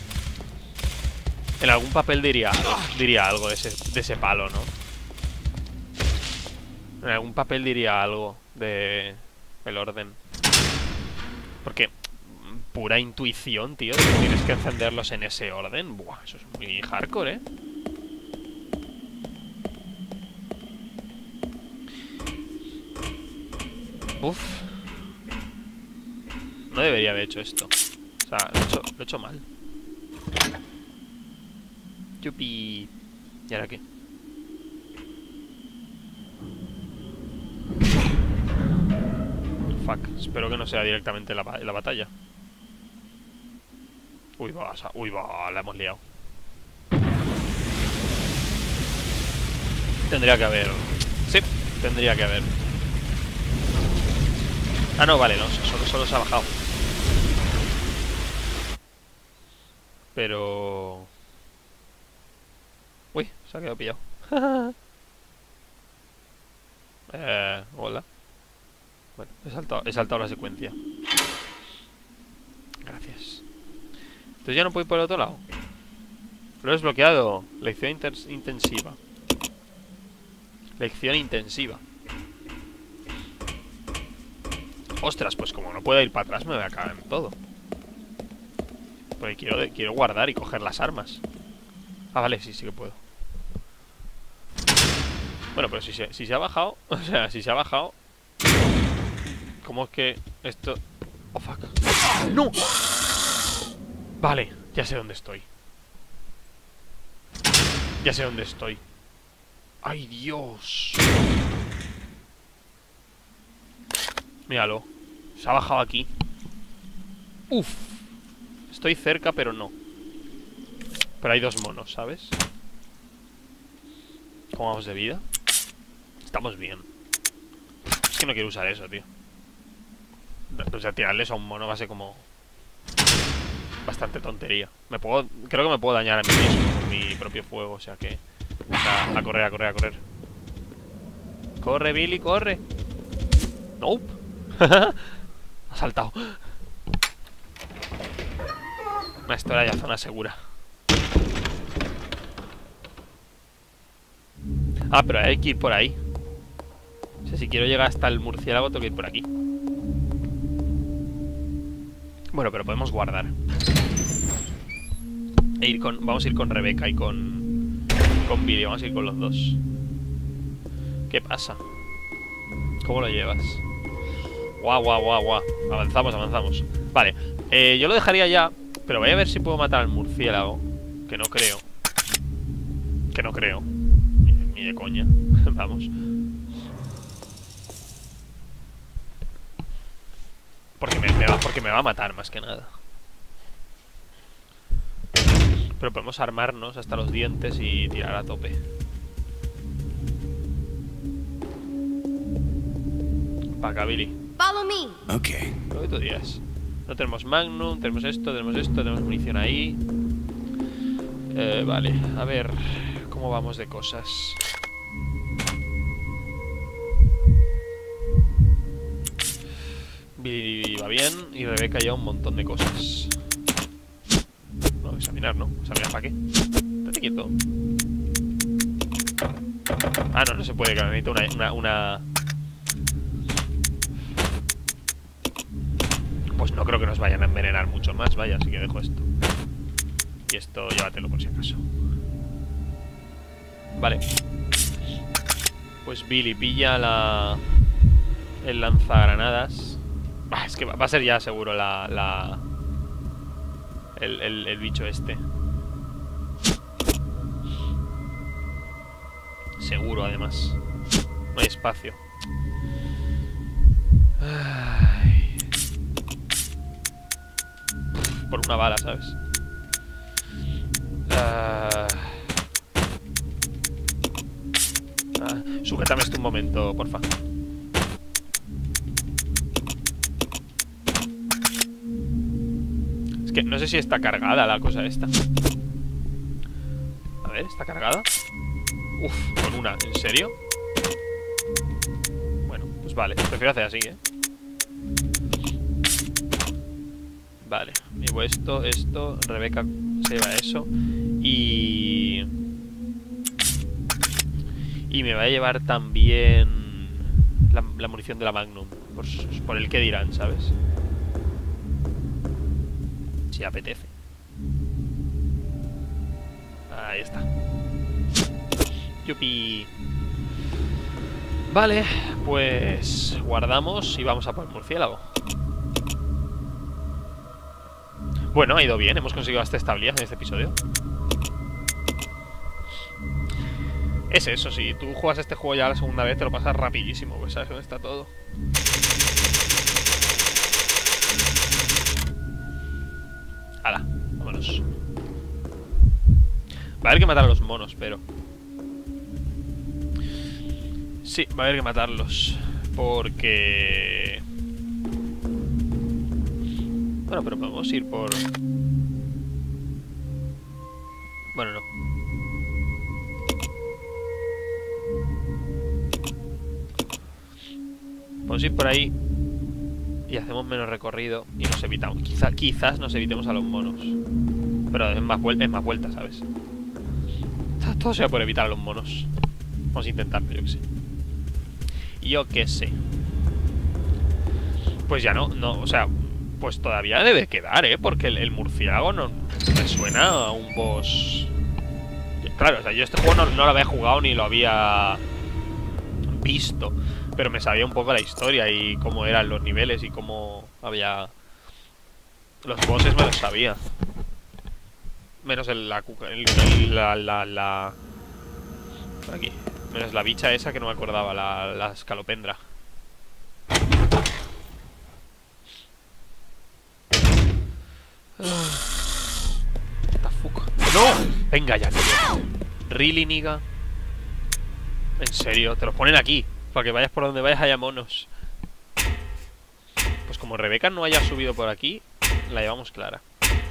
En algún papel diría, diría algo de ese, de ese palo, ¿no? En algún papel diría algo de... el orden. Porque... pura intuición, tío, de que tienes que encenderlos en ese orden. Buah, eso es muy hardcore, ¿eh? Uf. No debería haber hecho esto. O sea, lo he hecho, lo he hecho mal. Yupi. ¿Y ahora qué? Fuck. Espero que no sea directamente la, la batalla. Uy, va, uy, va, la hemos liado. Tendría que haber... Sí, tendría que haber. Ah, no, vale, no, solo, solo se ha bajado. Pero... Uy, se ha quedado pillado. eh, hola. Bueno, he saltado, he saltado la secuencia. Gracias. Entonces ya no puedo ir por el otro lado. Lo he desbloqueado. Lección intensiva. Lección intensiva. Ostras, pues como no puedo ir para atrás me voy a cagar en todo. Porque quiero, quiero guardar y coger las armas. Ah, vale, sí, sí que puedo. Bueno, pero si se, si se ha bajado. O sea, si se ha bajado. ¿Cómo es que esto... Oh, fuck. ¡No! Vale, ya sé dónde estoy. Ya sé dónde estoy. ¡Ay, Dios! Míralo. Se ha bajado aquí. Uf. Estoy cerca, pero no. Pero hay dos monos, ¿sabes? ¿Cómo vamos de vida? Estamos bien. Es que no quiero usar eso, tío. O sea, tirarles a un mono va a ser como... bastante tontería. Me puedo... Creo que me puedo dañar a mí mismo con mi propio fuego, o sea que... A, a correr, a correr, a correr. Corre, Billy, corre. Nope. Ha saltado. Esto era ya zona segura. Ah, pero hay que ir por ahí. O sea, si quiero llegar hasta el murciélago tengo que ir por aquí. Bueno, pero podemos guardar. E ir con... Vamos a ir con Rebeca y con... Con Billy, vamos a ir con los dos. ¿Qué pasa? ¿Cómo lo llevas? Guau, guau, guau, guau. Avanzamos, avanzamos. Vale, eh, yo lo dejaría ya. Pero voy a ver si puedo matar al murciélago. Que no creo. Que no creo. Ni, ni de coña. Vamos. Porque me, me va, porque me va a matar más que nada. Pero podemos armarnos hasta los dientes y tirar a tope. Pa' acá, Billy. Follow me. Okay. Lo que tú digas. No tenemos Magnum, tenemos esto, tenemos esto, tenemos munición ahí. Eh, vale, a ver cómo vamos de cosas. Billy va bien y Rebeca ya un montón de cosas. No, examinar, ¿no? ¿Examinar para qué? Estate quieto. Ah, no, no se puede, que necesito una... una, una... Pues no creo que nos vayan a envenenar mucho más, vaya, así que dejo esto. Y esto llévatelo por si acaso. Vale. Pues Billy pilla la... el lanzagranadas. Ah, es que va a ser ya seguro la... la... El, el, el bicho este. Seguro, además. No hay espacio. Ay. Por una bala, ¿sabes? Uh... Ah, sujétame esto un momento, porfa. Es que no sé si está cargada la cosa esta. A ver, ¿está cargada? Uf, con una, ¿en serio? Bueno, pues vale, prefiero hacer así, ¿eh? Vale, llevo esto, esto. Rebeca se lleva eso. Y... Y me va a llevar también la, la munición de la Magnum. Por, por el que dirán, ¿sabes? Si apetece. Ahí está. Yupi. Vale, pues guardamos y vamos a por el murciélago. Bueno, ha ido bien, hemos conseguido hasta estabilidad en este episodio. Es eso, si tú juegas este juego ya la segunda vez te lo pasas rapidísimo, pues sabes dónde está todo. Hala, vámonos. Va a haber que matar a los monos, pero... Sí, va a haber que matarlos. Porque... Bueno, pero podemos ir por... Bueno, no. Podemos ir por ahí y hacemos menos recorrido y nos evitamos. Quizá, quizás nos evitemos a los monos. Pero es más, vuel es más vuelta, ¿sabes? Todo sea por evitar a los monos. Vamos a intentarlo, yo que sé. Yo que sé. Pues ya no, no, o sea, pues todavía debe quedar, ¿eh? Porque el, el murciélago no me suena a un boss. Claro, o sea, yo este juego no, no lo había jugado ni lo había visto, pero me sabía un poco la historia y cómo eran los niveles y cómo había... Los bosses me los sabía. Menos el, la, el, el, la, la, la... Por aquí. Menos la bicha esa que no me acordaba, la, la escalopendra. What the fuck. ¡No! Venga ya, tío. Really, niga. En serio, te los ponen aquí. Para que vayas por donde vayas haya monos. Pues como Rebeca no haya subido por aquí, la llevamos clara.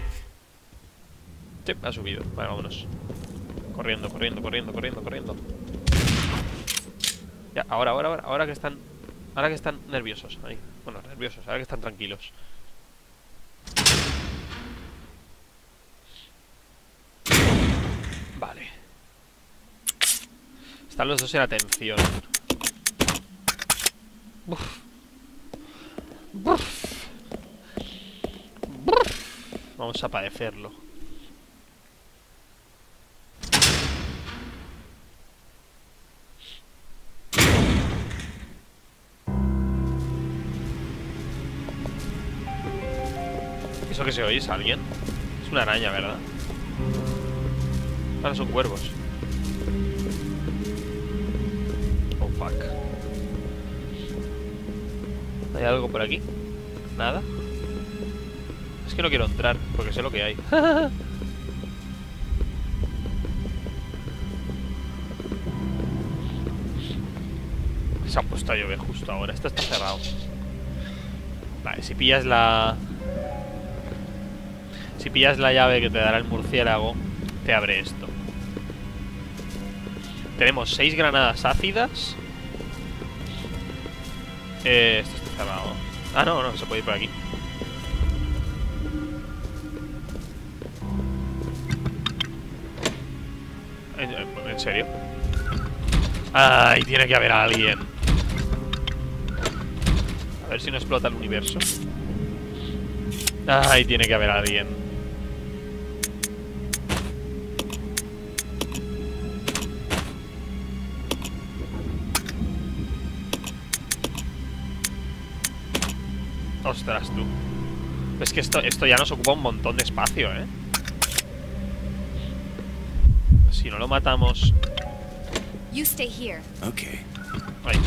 Sí, ha subido. Vale, vámonos. Corriendo, corriendo, corriendo, corriendo, corriendo. Ya, ahora, ahora, ahora, ahora que están... Ahora que están nerviosos. Ahí. Bueno, nerviosos, ahora que están tranquilos. Vale. Están los dos en atención. Buf. Buf. Buf. Vamos a padecerlo. ¿Eso que se oye es alguien? Es una araña, ¿verdad? Ahora son cuervos. Oh, fuck. ¿Hay algo por aquí? ¿Nada? Es que no quiero entrar, porque sé lo que hay. Se ha puesto a llover justo ahora. Esto está cerrado. Vale, si pillas la... Si pillas la llave que te dará el murciélago, te abre esto. Tenemos seis granadas ácidas. Eh, esto está cerrado. Ah, no, no, se puede ir por aquí. ¿En, en serio? Ay, tiene que haber alguien. A ver si no explota el universo. Ay, tiene que haber alguien. Ostras, tú. Es que esto, esto ya nos ocupa un montón de espacio, ¿eh? Si no lo matamos... You stay here. Okay. Ay.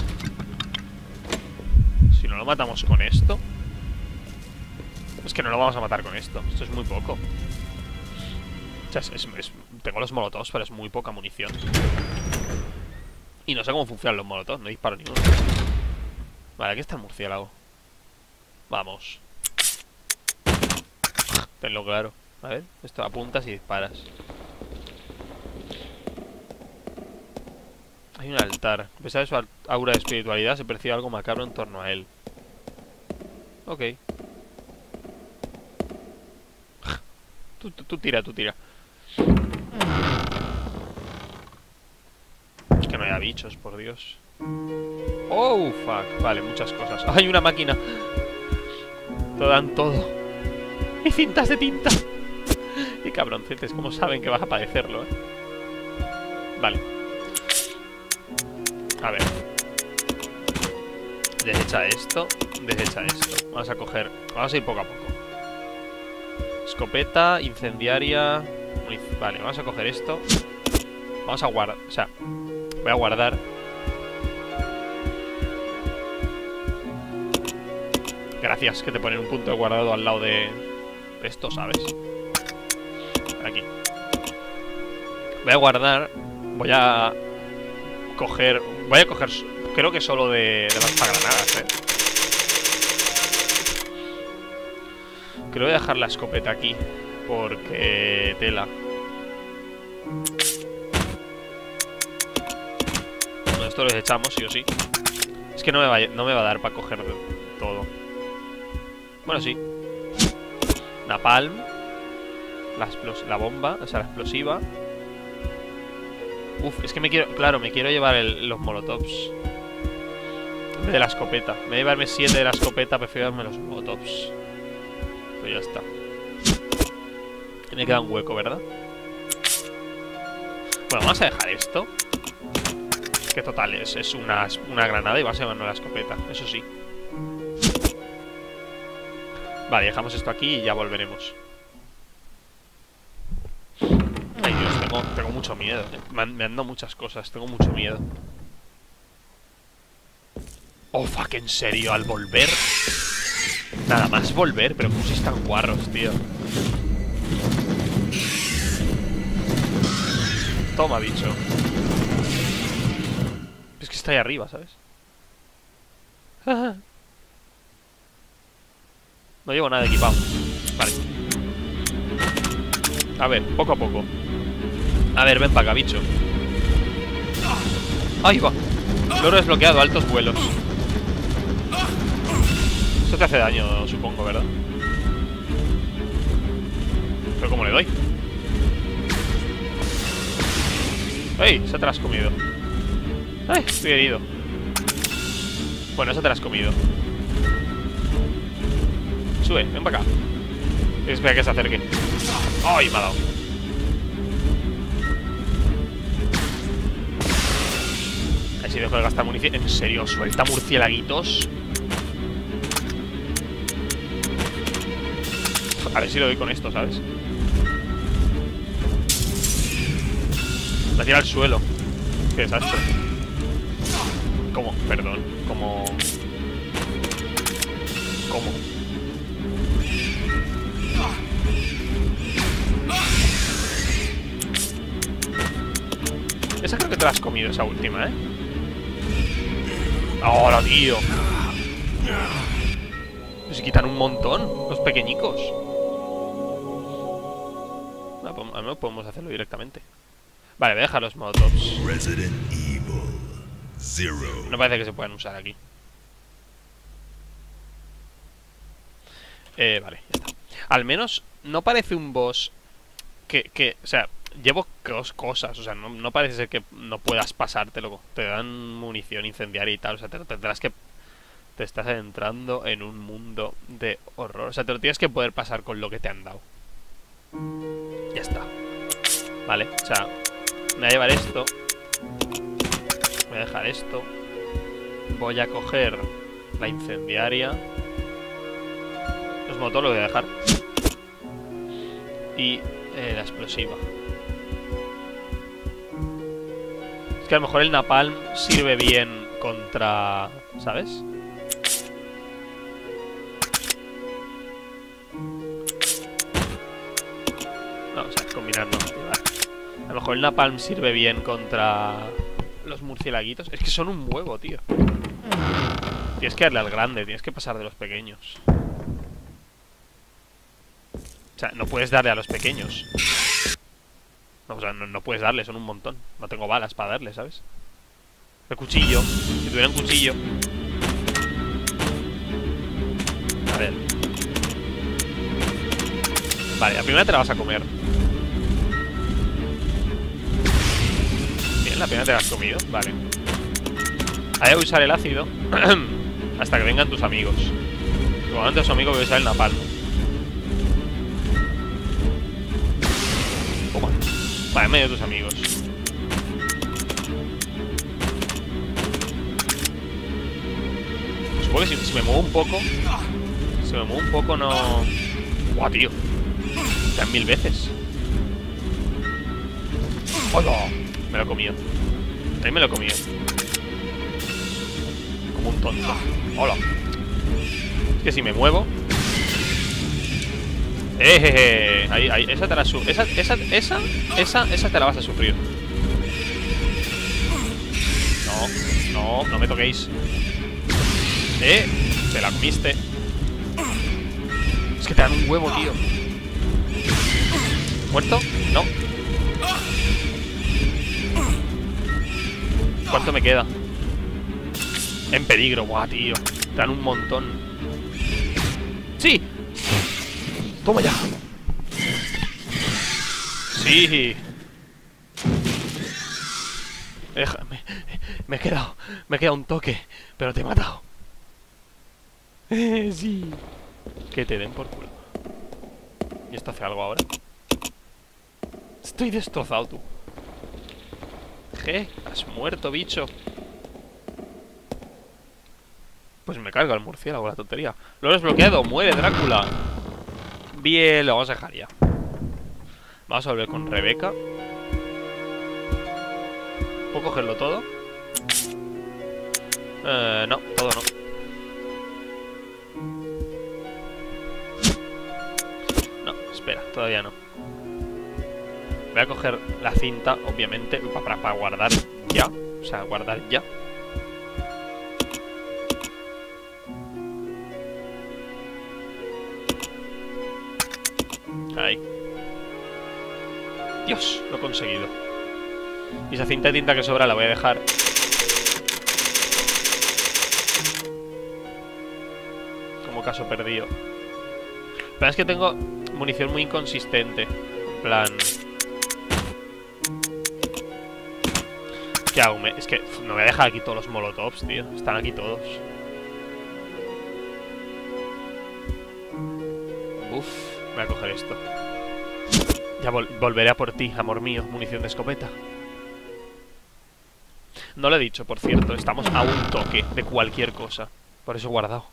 Si no lo matamos con esto... Es que no lo vamos a matar con esto. Esto es muy poco. O sea, es, es, es, tengo los molotovs, pero es muy poca munición. Y no sé cómo funcionan los molotovs. No disparo ni uno. Vale, aquí está el murciélago. Vamos. Tenlo claro. A ver, esto apuntas y disparas. Hay un altar. A pesar de su aura de espiritualidad, se percibe algo macabro en torno a él. Ok. Tú, tú, tú tira, tú tira. Es que no haya bichos, por Dios. Oh, fuck. Vale, muchas cosas. ¡Hay una máquina! Te dan todo. Y cintas de tinta. Y cabroncetes, ¿cómo saben que vas a padecerlo, eh? Vale. A ver. Desecha esto. Desecha esto. Vamos a coger... Vamos a ir poco a poco. Escopeta, incendiaria... Vale, vamos a coger esto. Vamos a guardar... O sea, voy a guardar... Gracias, que te ponen un punto de guardado al lado de esto, ¿sabes? Aquí. Voy a guardar. Voy a coger... Voy a coger... Creo que solo de, de lanzagranadas, ¿eh? Creo que voy a dejar la escopeta aquí. Porque... Tela. Bueno, esto lo desechamos, sí o sí. Es que no me va, no me va a dar para coger todo. Bueno, sí. Napalm. La, la bomba, o sea, la explosiva. Uf, es que me quiero... Claro, me quiero llevar el, los molotovs en vez de la escopeta. Me voy a llevarme siete de la escopeta, prefiero llevarme los molotovs. Pues ya está. Y me queda un hueco, ¿verdad? Bueno, vamos a dejar esto. Que total, es, es una, una granada y vas a llevarnos la escopeta, eso sí. Vale, dejamos esto aquí y ya volveremos. Ay, Dios, tengo, tengo mucho miedo, eh. me, han, me han dado muchas cosas, tengo mucho miedo. Oh, fuck, en serio, al volver. Nada más volver, pero cómo si están guarros, tío. Toma, bicho. Es que está ahí arriba, ¿sabes? No llevo nada equipado. Vale. A ver, poco a poco. A ver, ven para acá, bicho. Ahí va. Loro desbloqueado, altos vuelos. Esto te hace daño, supongo, ¿verdad? Pero ¿cómo le doy? ¡Ey! Esa te la has comido. ¡Ay! Estoy herido. Bueno, esa te la has comido. Sube, ven para acá. Espera que se acerque. ¡Ay! Me ha dado. A ver si dejo de gastar munición. En serio, suelta murciélaguitos. A ver si lo doy con esto, ¿sabes? Me tira al suelo. Qué desastre. ¿Cómo? Perdón. ¿Cómo? ¿Cómo? Esa creo que te la has comido, esa última, ¿eh? ¡Ahora, tío! Se quitan un montón, los pequeñicos. No, pues, al menos podemos hacerlo directamente. Vale, voy a dejar los molotovs. Resident Evil Zero. No parece que se puedan usar aquí. Eh, vale, ya está. Al menos no parece un boss que, que o sea, llevo cos cosas, o sea, no, no parece ser que no puedas pasártelo. Te dan munición incendiaria y tal, o sea, te lo tendrás que... Te estás adentrando en un mundo de horror. O sea, te lo tienes que poder pasar con lo que te han dado. Ya está. Vale, o sea, me voy a llevar esto. Voy a dejar esto. Voy a coger la incendiaria. Los motores lo voy a dejar. Y eh, la explosiva. Es que a lo mejor el napalm sirve bien contra... ¿Sabes? No, o sea, combinar no. A lo mejor el napalm sirve bien contra los murciélaguitos. Es que son un huevo, tío. Tienes que darle al grande, tienes que pasar de los pequeños. O sea, no puedes darle a los pequeños. No, o sea, no, no puedes darle, son un montón. No tengo balas para darle, ¿sabes? El cuchillo. Si tuviera un cuchillo. A ver. Vale, la primera te la vas a comer. Bien, la primera te la has comido, vale. Hay que usar el ácido hasta que vengan tus amigos. Normalmente su amigo voy a usar el napalm. Toma. Vale, en medio de tus amigos. Supongo que si, si me muevo un poco, si me muevo un poco no... ¡Guau, tío! Dan mil veces. ¡Hola! Me lo he comido. Ahí me lo he comido. Como un tonto. ¡Hola! Es que si me muevo... ¡Eh! Ahí, ahí, esa te la su... Esa, esa, esa, esa, esa te la vas a sufrir. No, no, no me toquéis. ¡Eh! Te la comiste. Es que te dan un huevo, tío. ¿Muerto? No. ¿Cuánto me queda? En peligro, guau, tío. Te dan un montón. ¡Sí! ¡Toma ya! ¡Sí! Déjame. Me he quedado. Me he quedado un toque. Pero te he matado. Eh, sí. Que te den por culo. ¿Y esto hace algo ahora? Estoy destrozado, tú. ¿Qué? ¿Has muerto, bicho? Pues me carga el murciélago, la tontería. Lo he desbloqueado, muere Drácula. Bien, lo vamos a dejar ya. Vamos a volver con Rebeca. ¿Puedo cogerlo todo? Eh, no, todo no. No, espera, todavía no. Voy a coger la cinta, obviamente, para, para guardar ya. O sea, guardar ya. Ahí. Dios, lo he conseguido. Y esa cinta de tinta que sobra la voy a dejar. Como caso perdido. Pero es que tengo munición muy inconsistente. En plan... ¿Qué hago? Es que uf, no voy a dejar aquí todos los molotovs, tío. Están aquí todos. Uf, voy a coger esto. Ya vol volveré a por ti, amor mío. Munición de escopeta. No lo he dicho, por cierto. Estamos a un toque de cualquier cosa. Por eso he guardado.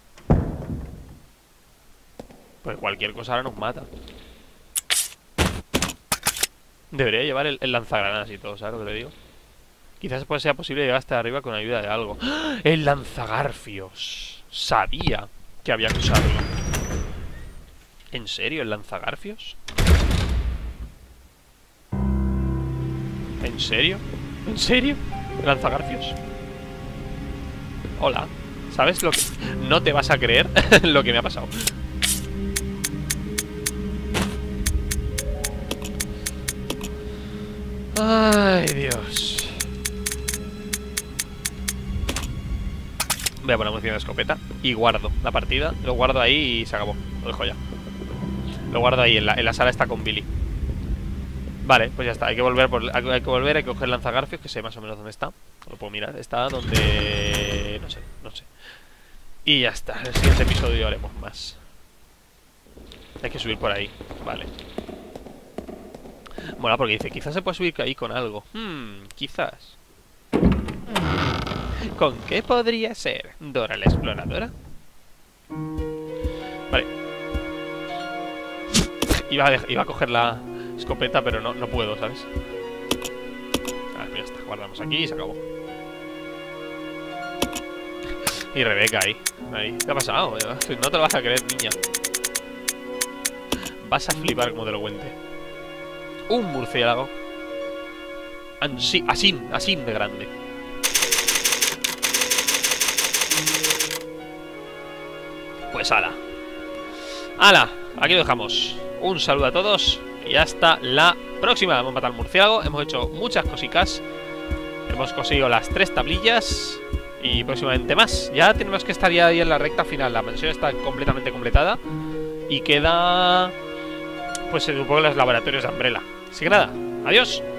Pues cualquier cosa ahora nos mata. Debería llevar el, el lanzagranadas y todo, ¿sabes lo que le digo? Quizás pues sea posible llegar hasta arriba con ayuda de algo. ¡Ah! El lanzagarfios. Sabía que había que usarlo. ¿En serio el lanzagarfios? ¿En serio? ¿En serio? ¿El lanzagarfios? Hola. ¿Sabes lo que...? No te vas a creer lo que me ha pasado. Ay, Dios. Voy a poner munición de escopeta y guardo la partida. Lo guardo ahí y se acabó. Lo dejo ya. Lo guardo ahí, en la, en la sala está con Billy. Vale, pues ya está. Hay que volver, por, hay que volver, hay que coger el lanzagarfios, que sé más o menos dónde está. Lo puedo mirar. Está donde... No sé, no sé. Y ya está. En el siguiente episodio haremos más. Hay que subir por ahí. Vale. Mola porque dice, quizás se puede subir ahí con algo. Hmm, quizás. ¿Con qué podría ser? ¿Dora la exploradora? Vale. Iba a, iba a coger la escopeta, pero no, no puedo, ¿sabes? A ver, ya está. Guardamos aquí y se acabó. Y Rebeca ahí. Ahí. ¿Qué ha pasado? No te lo vas a creer, niña. Vas a flipar como te lo cuente. Un murciélago. Así, así, así de grande. Pues ala. Ala, aquí lo dejamos. Un saludo a todos y hasta la próxima. Hemos matado al murciélago, hemos hecho muchas cositas. Hemos conseguido las tres tablillas y próximamente más. Ya tenemos que estar ya ahí en la recta final. La mansión está completamente completada y queda... pues se supongo los laboratorios de Umbrella. Así que nada, adiós.